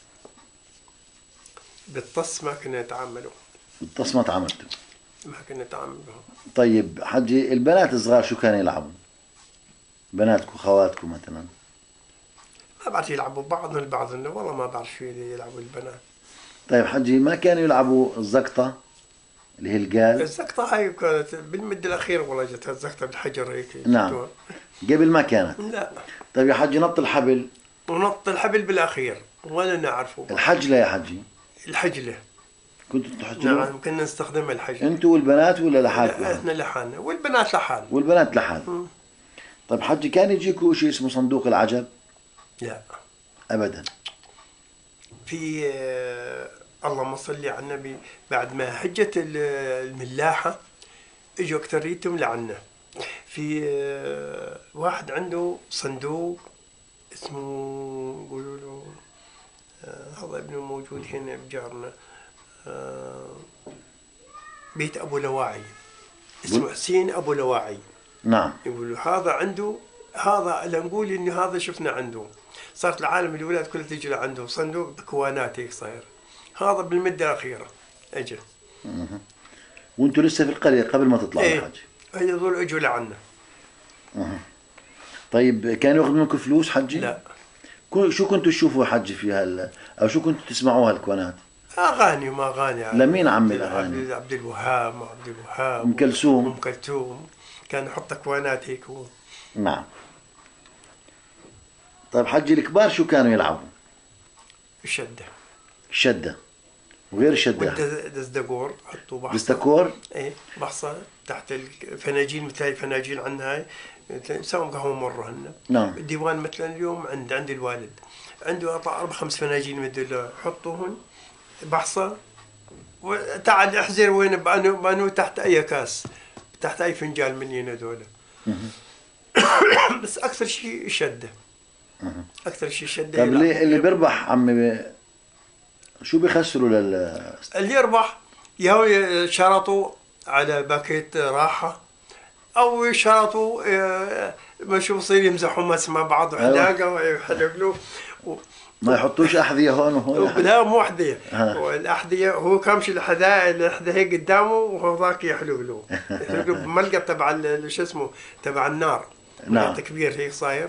[SPEAKER 2] بالطس ما كنا نتعاملوا.
[SPEAKER 1] بالطس ما تعاملتوا؟
[SPEAKER 2] ما كنا نتعاملوا.
[SPEAKER 1] طيب حجي، البنات الصغار شو كانوا يلعبوا؟ بناتكم خواتكم مثلا؟
[SPEAKER 2] ما بعرف يلعبوا بعضهم البعض، والله ما بعرف شو يلعبوا البنات.
[SPEAKER 1] طيب حجي، ما كانوا يلعبوا الزقطة اللي هي القال؟
[SPEAKER 2] الزقطة هاي كانت بالمدة الأخيرة، والله جتها الزقطة بالحجر هيك.
[SPEAKER 1] نعم. قبل ما كانت؟
[SPEAKER 2] لا.
[SPEAKER 1] طيب يا حجي، نط الحبل؟
[SPEAKER 2] ونط الحبل بالأخير ولا نعرفه.
[SPEAKER 1] الحجلة يا حجي؟
[SPEAKER 2] الحجلة.
[SPEAKER 1] كنتوا تحجلوا؟
[SPEAKER 2] نعم كنا نستخدم الحجلة.
[SPEAKER 1] انتوا والبنات ولا لحالكم؟
[SPEAKER 2] احنا لحالنا والبنات لحال.
[SPEAKER 1] والبنات لحال. طيب حجي، كان يجيكوا شيء اسمه صندوق العجب؟
[SPEAKER 2] لا
[SPEAKER 1] ابدا.
[SPEAKER 2] في اللهم صل على النبي، بعد ما هجت الملاحة اجوا اكتريتهم لعنا. في واحد عنده صندوق اسمه، يقولوا له هذا ابنه موجود هنا بجارنا، بيت ابو لواعي، اسمه حسين ابو لواعي.
[SPEAKER 1] نعم.
[SPEAKER 2] يقولوا هذا عنده، هذا لنقول انه هذا شفنا عنده. صارت العالم الاولاد كلها تيجي لعنده صندوق بكوانات هيك صاير. هذا بالمده الاخيره اجى.
[SPEAKER 1] وانتوا لسه في القريه قبل ما تطلعوا
[SPEAKER 2] ايه.
[SPEAKER 1] الحج؟
[SPEAKER 2] هذول اجوا لعنا.
[SPEAKER 1] طيب كانوا ياخذوا منكم فلوس حجي؟
[SPEAKER 2] لا.
[SPEAKER 1] شو كنتوا تشوفوا حجي في او شو كنتوا تسمعوا هالكوانات؟
[SPEAKER 2] اغاني وما اغاني يعني.
[SPEAKER 1] لمين عمي الاغاني؟
[SPEAKER 2] عبد الوهاب
[SPEAKER 1] ام كلثوم.
[SPEAKER 2] ام كلثوم كان يحط كوانات هيك هو.
[SPEAKER 1] نعم. طيب حجي، الكبار شو كانوا يلعبوا؟ الشده. وغير الشده؟
[SPEAKER 2] دزدقور، حطوا بحصه.
[SPEAKER 1] دزدقور؟
[SPEAKER 2] ايه بحصه تحت الفناجين، مثل الفناجين عندنا هاي نسوي قهوه مره هن.
[SPEAKER 1] نعم.
[SPEAKER 2] الديوان مثلا اليوم عند الوالد عنده 4 5 فناجين مدلة، حطوهن بحصه وتعال احزر وين بانو تحت اي كاس، تحت اي فنجان من هذول. بس اكثر شيء الشده. اكثر شيء شد.
[SPEAKER 1] طيب اللي بيربح عمي شو بيخسروا
[SPEAKER 2] اللي يربح يا شرطوا على باكيت راحه، او شرطوا ما شو بصير يمزحوا مع بعض وحلاقه ويحلقوا
[SPEAKER 1] ما يحطوش احذيه هون وهون.
[SPEAKER 2] لا مو احذيه، والاحذيه هو كامش الاحذيه قدامه وهو ذاك يحلق له بملقى تبع شو اسمه تبع النار.
[SPEAKER 1] نعم
[SPEAKER 2] كبير هيك صاير.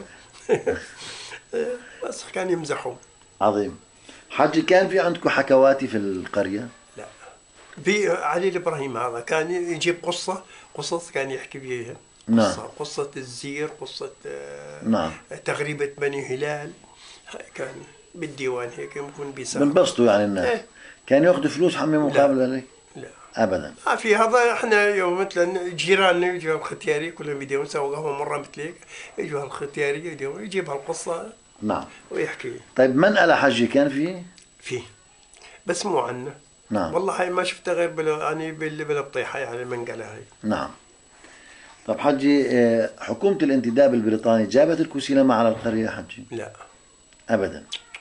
[SPEAKER 2] بس كان يمزحوا.
[SPEAKER 1] عظيم. حجي كان في عندكم حكواتي في القريه؟
[SPEAKER 2] لا، في علي الابراهيم هذا كان يجيب قصص كان يحكي فيها.
[SPEAKER 1] نعم.
[SPEAKER 2] قصة الزير، قصة
[SPEAKER 1] نعم
[SPEAKER 2] تغريبة بني هلال، كان بالديوان هيك يكون بيساعد.
[SPEAKER 1] بنبسطوا يعني الناس. كان ياخذوا فلوس حمي مقابل ذلك؟
[SPEAKER 2] لا
[SPEAKER 1] ابدا.
[SPEAKER 2] في هذا احنا يوم مثلا جيراننا يجوا الختياري كلهم يديرون سوا قهوه مره مثل هيك، يجوا الختياري يجيب هالقصه.
[SPEAKER 1] نعم.
[SPEAKER 2] ويحكي.
[SPEAKER 1] طيب منقله حجي كان
[SPEAKER 2] فيه بس مو عنا.
[SPEAKER 1] نعم.
[SPEAKER 2] والله هاي ما شفتها غير يعني بالبطيحه يعني المنقله هاي.
[SPEAKER 1] نعم. طب حجي حكومة الانتداب البريطاني جابت لكم سينما على القرية حجي؟
[SPEAKER 2] لا
[SPEAKER 1] أبدا.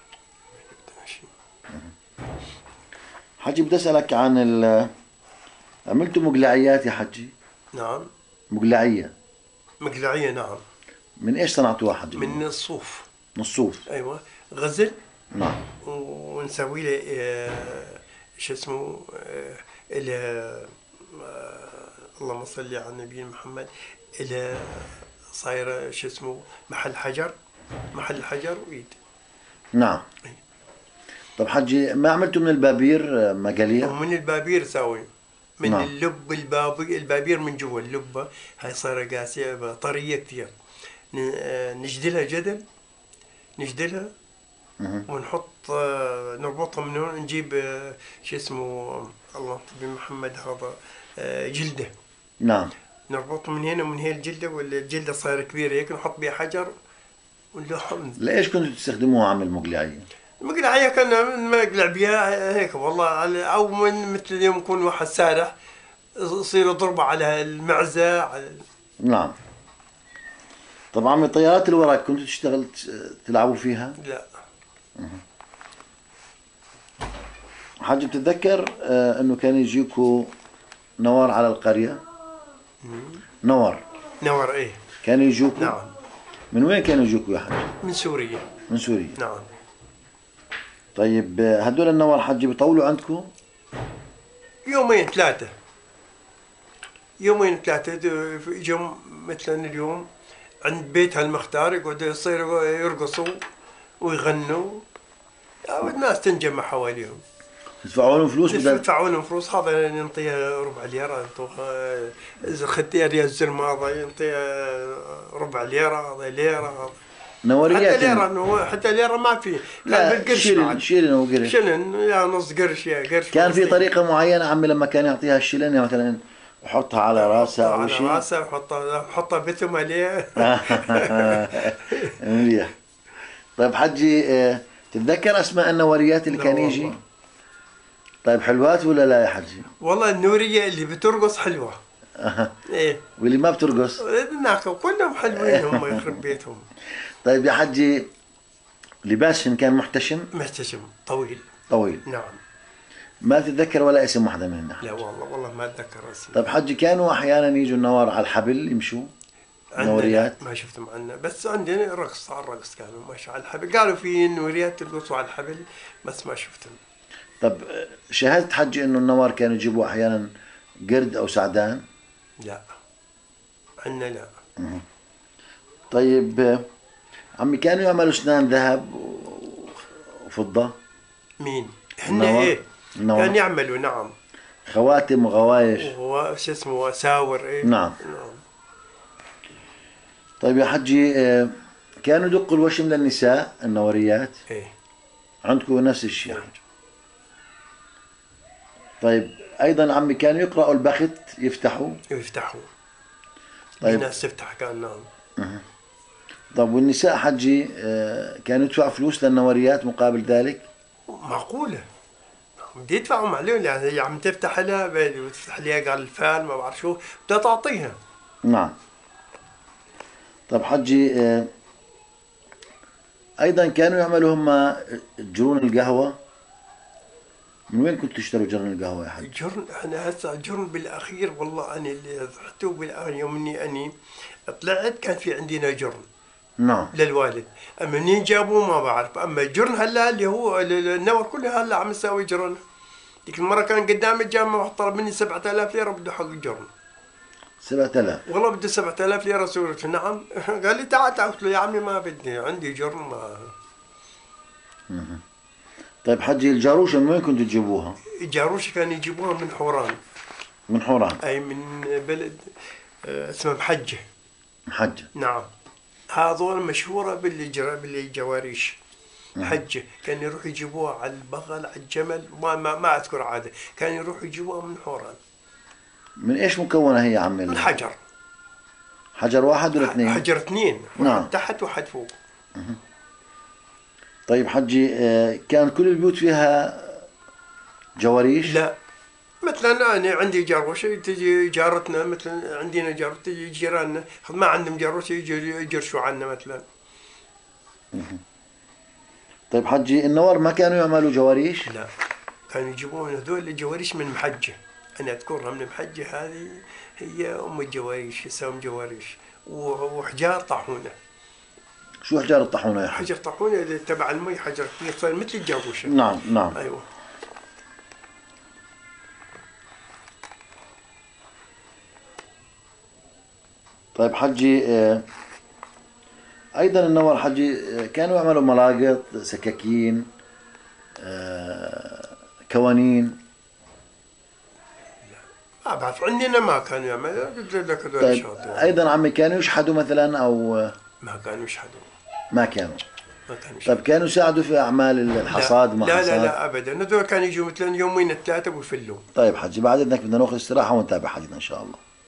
[SPEAKER 1] حجي بدي أسألك عن عملتوا مقلعيات يا حجي؟
[SPEAKER 2] نعم.
[SPEAKER 1] مقلعية
[SPEAKER 2] نعم.
[SPEAKER 1] من إيش صنعتوها حجي؟
[SPEAKER 2] من الصوف.
[SPEAKER 1] من الصوف.
[SPEAKER 2] أيوة غزل.
[SPEAKER 1] نعم.
[SPEAKER 2] ونسوي له شو اسمه اللهم صل على النبي محمد، إلى صايرة شو اسمه محل حجر وإيد.
[SPEAKER 1] نعم. طب حجي ما عملتوا من البابير مقاليع؟
[SPEAKER 2] ومن البابير ساوي من
[SPEAKER 1] نعم.
[SPEAKER 2] اللب البابير من جوا اللبة هاي صايرة قاسية طرية كثير، نجدلها نجدلها ونحط نربطها من هون، نجيب شو اسمه الله بمحمد هذا جلده.
[SPEAKER 1] نعم.
[SPEAKER 2] نربط من هنا ومن هي الجلده، والجلده صايره كبيره هيك نحط بها حجر ونلحم.
[SPEAKER 1] ليش كنتوا تستخدموها عم المقلعيه؟
[SPEAKER 2] المقلعيه كنا نقلع بها هيك والله، او من مثل اليوم يكون واحد سارح يصير يضربه على المعزه على.
[SPEAKER 1] نعم. طبعا من طيارات الورق كنتوا تلعبوا فيها؟
[SPEAKER 2] لا.
[SPEAKER 1] حاج بتتذكر انه كان يجيكوا نوار على القرية؟ نوار
[SPEAKER 2] ايه
[SPEAKER 1] كانوا يجوكوا؟
[SPEAKER 2] نعم.
[SPEAKER 1] من وين كانوا يجوكوا يا حاج؟
[SPEAKER 2] من سوريا.
[SPEAKER 1] من سوريا.
[SPEAKER 2] نعم.
[SPEAKER 1] طيب هدول النوار حاج بيطولوا عندكم؟
[SPEAKER 2] يومين ثلاثة يجوا مثلا اليوم عند بيت هالمختار يقعدوا يصيروا يرقصوا ويغنوا، والناس تنجمع حواليهم.
[SPEAKER 1] تدفعوا لهم فلوس؟
[SPEAKER 2] تدفعوا لهم فلوس، هذا نعطيه ربع ليرة، إذا ختيار يا الزلمة هذا يعطيه ربع ليرة، هذا ليرة،
[SPEAKER 1] نوريات.
[SPEAKER 2] حتى ليرة ما في.
[SPEAKER 1] لا شيلن وقرش.
[SPEAKER 2] شلن يا نص قرش يا قرش.
[SPEAKER 1] كان في طريقة معينة عمي لما كان يعطيها الشلن يعني مثلا يحطها على راسها أو شيء؟
[SPEAKER 2] على راسها وحطها بثم عليه.
[SPEAKER 1] مليح. طيب حجي تتذكر أسماء النوريات اللي كان يجي؟ طيب حلوات ولا لا يا حجي؟
[SPEAKER 2] والله النورية اللي بترقص حلوة. ايه.
[SPEAKER 1] واللي ما بترقص؟
[SPEAKER 2] كلهم حلوين هم يخرب بيتهم.
[SPEAKER 1] طيب يا حجي لباسهم كان محتشم طويل.
[SPEAKER 2] نعم.
[SPEAKER 1] ما تتذكر ولا اسم واحدة منهم؟
[SPEAKER 2] لا والله ما اتذكر اسم.
[SPEAKER 1] طيب حجي كانوا احيانا يجوا النوار على الحبل يمشوا نوريات؟
[SPEAKER 2] ما شفتهم عنا، بس عندنا رقص على الرقص كانوا ماشي على الحبل، قالوا في نوريات ترقصوا على الحبل بس ما شفتهم.
[SPEAKER 1] طب شاهدت حجي انه النوار كانوا يجيبوا احيانا قرد او سعدان؟
[SPEAKER 2] لا عنا لا.
[SPEAKER 1] طيب عمي كانوا يعملوا اسنان ذهب وفضة؟
[SPEAKER 2] مين؟ احنا ايه؟ كان يعملوا نعم.
[SPEAKER 1] خواتم وغوايش
[SPEAKER 2] وش اسمه ساور ايه؟
[SPEAKER 1] نعم. طيب يا حجي كانوا يدقوا الوشم للنساء النوريات؟
[SPEAKER 2] ايه.
[SPEAKER 1] عندكم نفس الشيء؟ طيب ايضا عمي كانوا يقرأوا البخت يفتحوا؟
[SPEAKER 2] طيب الناس تفتح كان نعم.
[SPEAKER 1] طب والنساء حجي كانوا يدفعوا فلوس للنوريات مقابل ذلك؟
[SPEAKER 2] معقولة بدي يدفعوا معلوم يعني عم تفتح لها وتفتح لها قال الفال ما بعرف شو بدها تعطيها.
[SPEAKER 1] نعم. طب حجي أيضا كانوا يعملوا هم جرون القهوة. من وين كنتوا تشتروا جرن القهوة يا حاج؟
[SPEAKER 2] جرن أنا هسه جرن بالأخير والله أنا اللي ضحته بالأخير يوم إني أني طلعت كان في عندنا جرن.
[SPEAKER 1] نعم.
[SPEAKER 2] للوالد. أما منين جابوه ما بعرف، أما الجرن هلا اللي هو النور كله هلا عم يساوي جرن. ديك المرة كان قدام الجامعة واحد طلب مني 7000 ليرة بده حق الجرن.
[SPEAKER 1] 7000
[SPEAKER 2] والله بده 7000 ليرة سورة. نعم. قال لي تعال قلت له يا عمي ما بدي عندي جرن ما.
[SPEAKER 1] طيب حجي الجاروشة من وين كنتوا تجيبوها؟
[SPEAKER 2] الجاروشة كانوا يجيبوها من حوران.
[SPEAKER 1] من حوران.
[SPEAKER 2] أي من بلد اسمه محجة.
[SPEAKER 1] محجة.
[SPEAKER 2] نعم. هذول مشهورة بالجواريش. حجة كان يروح يجيبوها على البغل على الجمل ما أذكر عادة، كان يروح يجيبوها من حوران.
[SPEAKER 1] من إيش مكونة هي يا عمي؟
[SPEAKER 2] من حجر.
[SPEAKER 1] حجر واحد ولا اثنين؟
[SPEAKER 2] حجر اثنين.
[SPEAKER 1] نعم.
[SPEAKER 2] واحد تحت واحد فوق.
[SPEAKER 1] طيب حجي كان كل البيوت فيها جواريش؟
[SPEAKER 2] لا، مثلا أنا عندي جروشة تجي جارتنا، مثلا عندنا جارة تجي جيراننا ما عندهم جروشة يجرشوا عنا مثلا.
[SPEAKER 1] طيب حجي النور ما كانوا يعملوا جواريش؟
[SPEAKER 2] لا، كانوا يجيبون هذول الجواريش من محجة. أنا أذكرها من محجة، هذه هي أم الجواريش، يسمون جواريش. وحجار طاحونة.
[SPEAKER 1] شو حجار الطاحونة يا حجي؟
[SPEAKER 2] حجر طاحونة اللي تبع المي، حجر كبير صار مثل الجاروشة.
[SPEAKER 1] نعم نعم.
[SPEAKER 2] أيوه.
[SPEAKER 1] طيب حجي أيضا النور حجي كانوا يعملوا ملاقط، سكاكين، كوانين.
[SPEAKER 2] ما بعرف، عندنا ما كانوا يعملوا. قلت لك هذول
[SPEAKER 1] طيب
[SPEAKER 2] الشغلات.
[SPEAKER 1] أيضا عمي كانوا يشحدوا مثلا أو
[SPEAKER 2] ما كانوا يشحدوا.
[SPEAKER 1] ما كانوا؟
[SPEAKER 2] ما كانوا يشحدوا.
[SPEAKER 1] طيب كانوا يساعدوا في أعمال الحصاد وما
[SPEAKER 2] لا
[SPEAKER 1] حصاد؟
[SPEAKER 2] لا لا أبدا، هذول كانوا يجوا مثلا يومين ثلاثة ويفلوا.
[SPEAKER 1] طيب حجي بعد إذنك بدنا ناخذ استراحة ونتابع حديثنا إن شاء الله.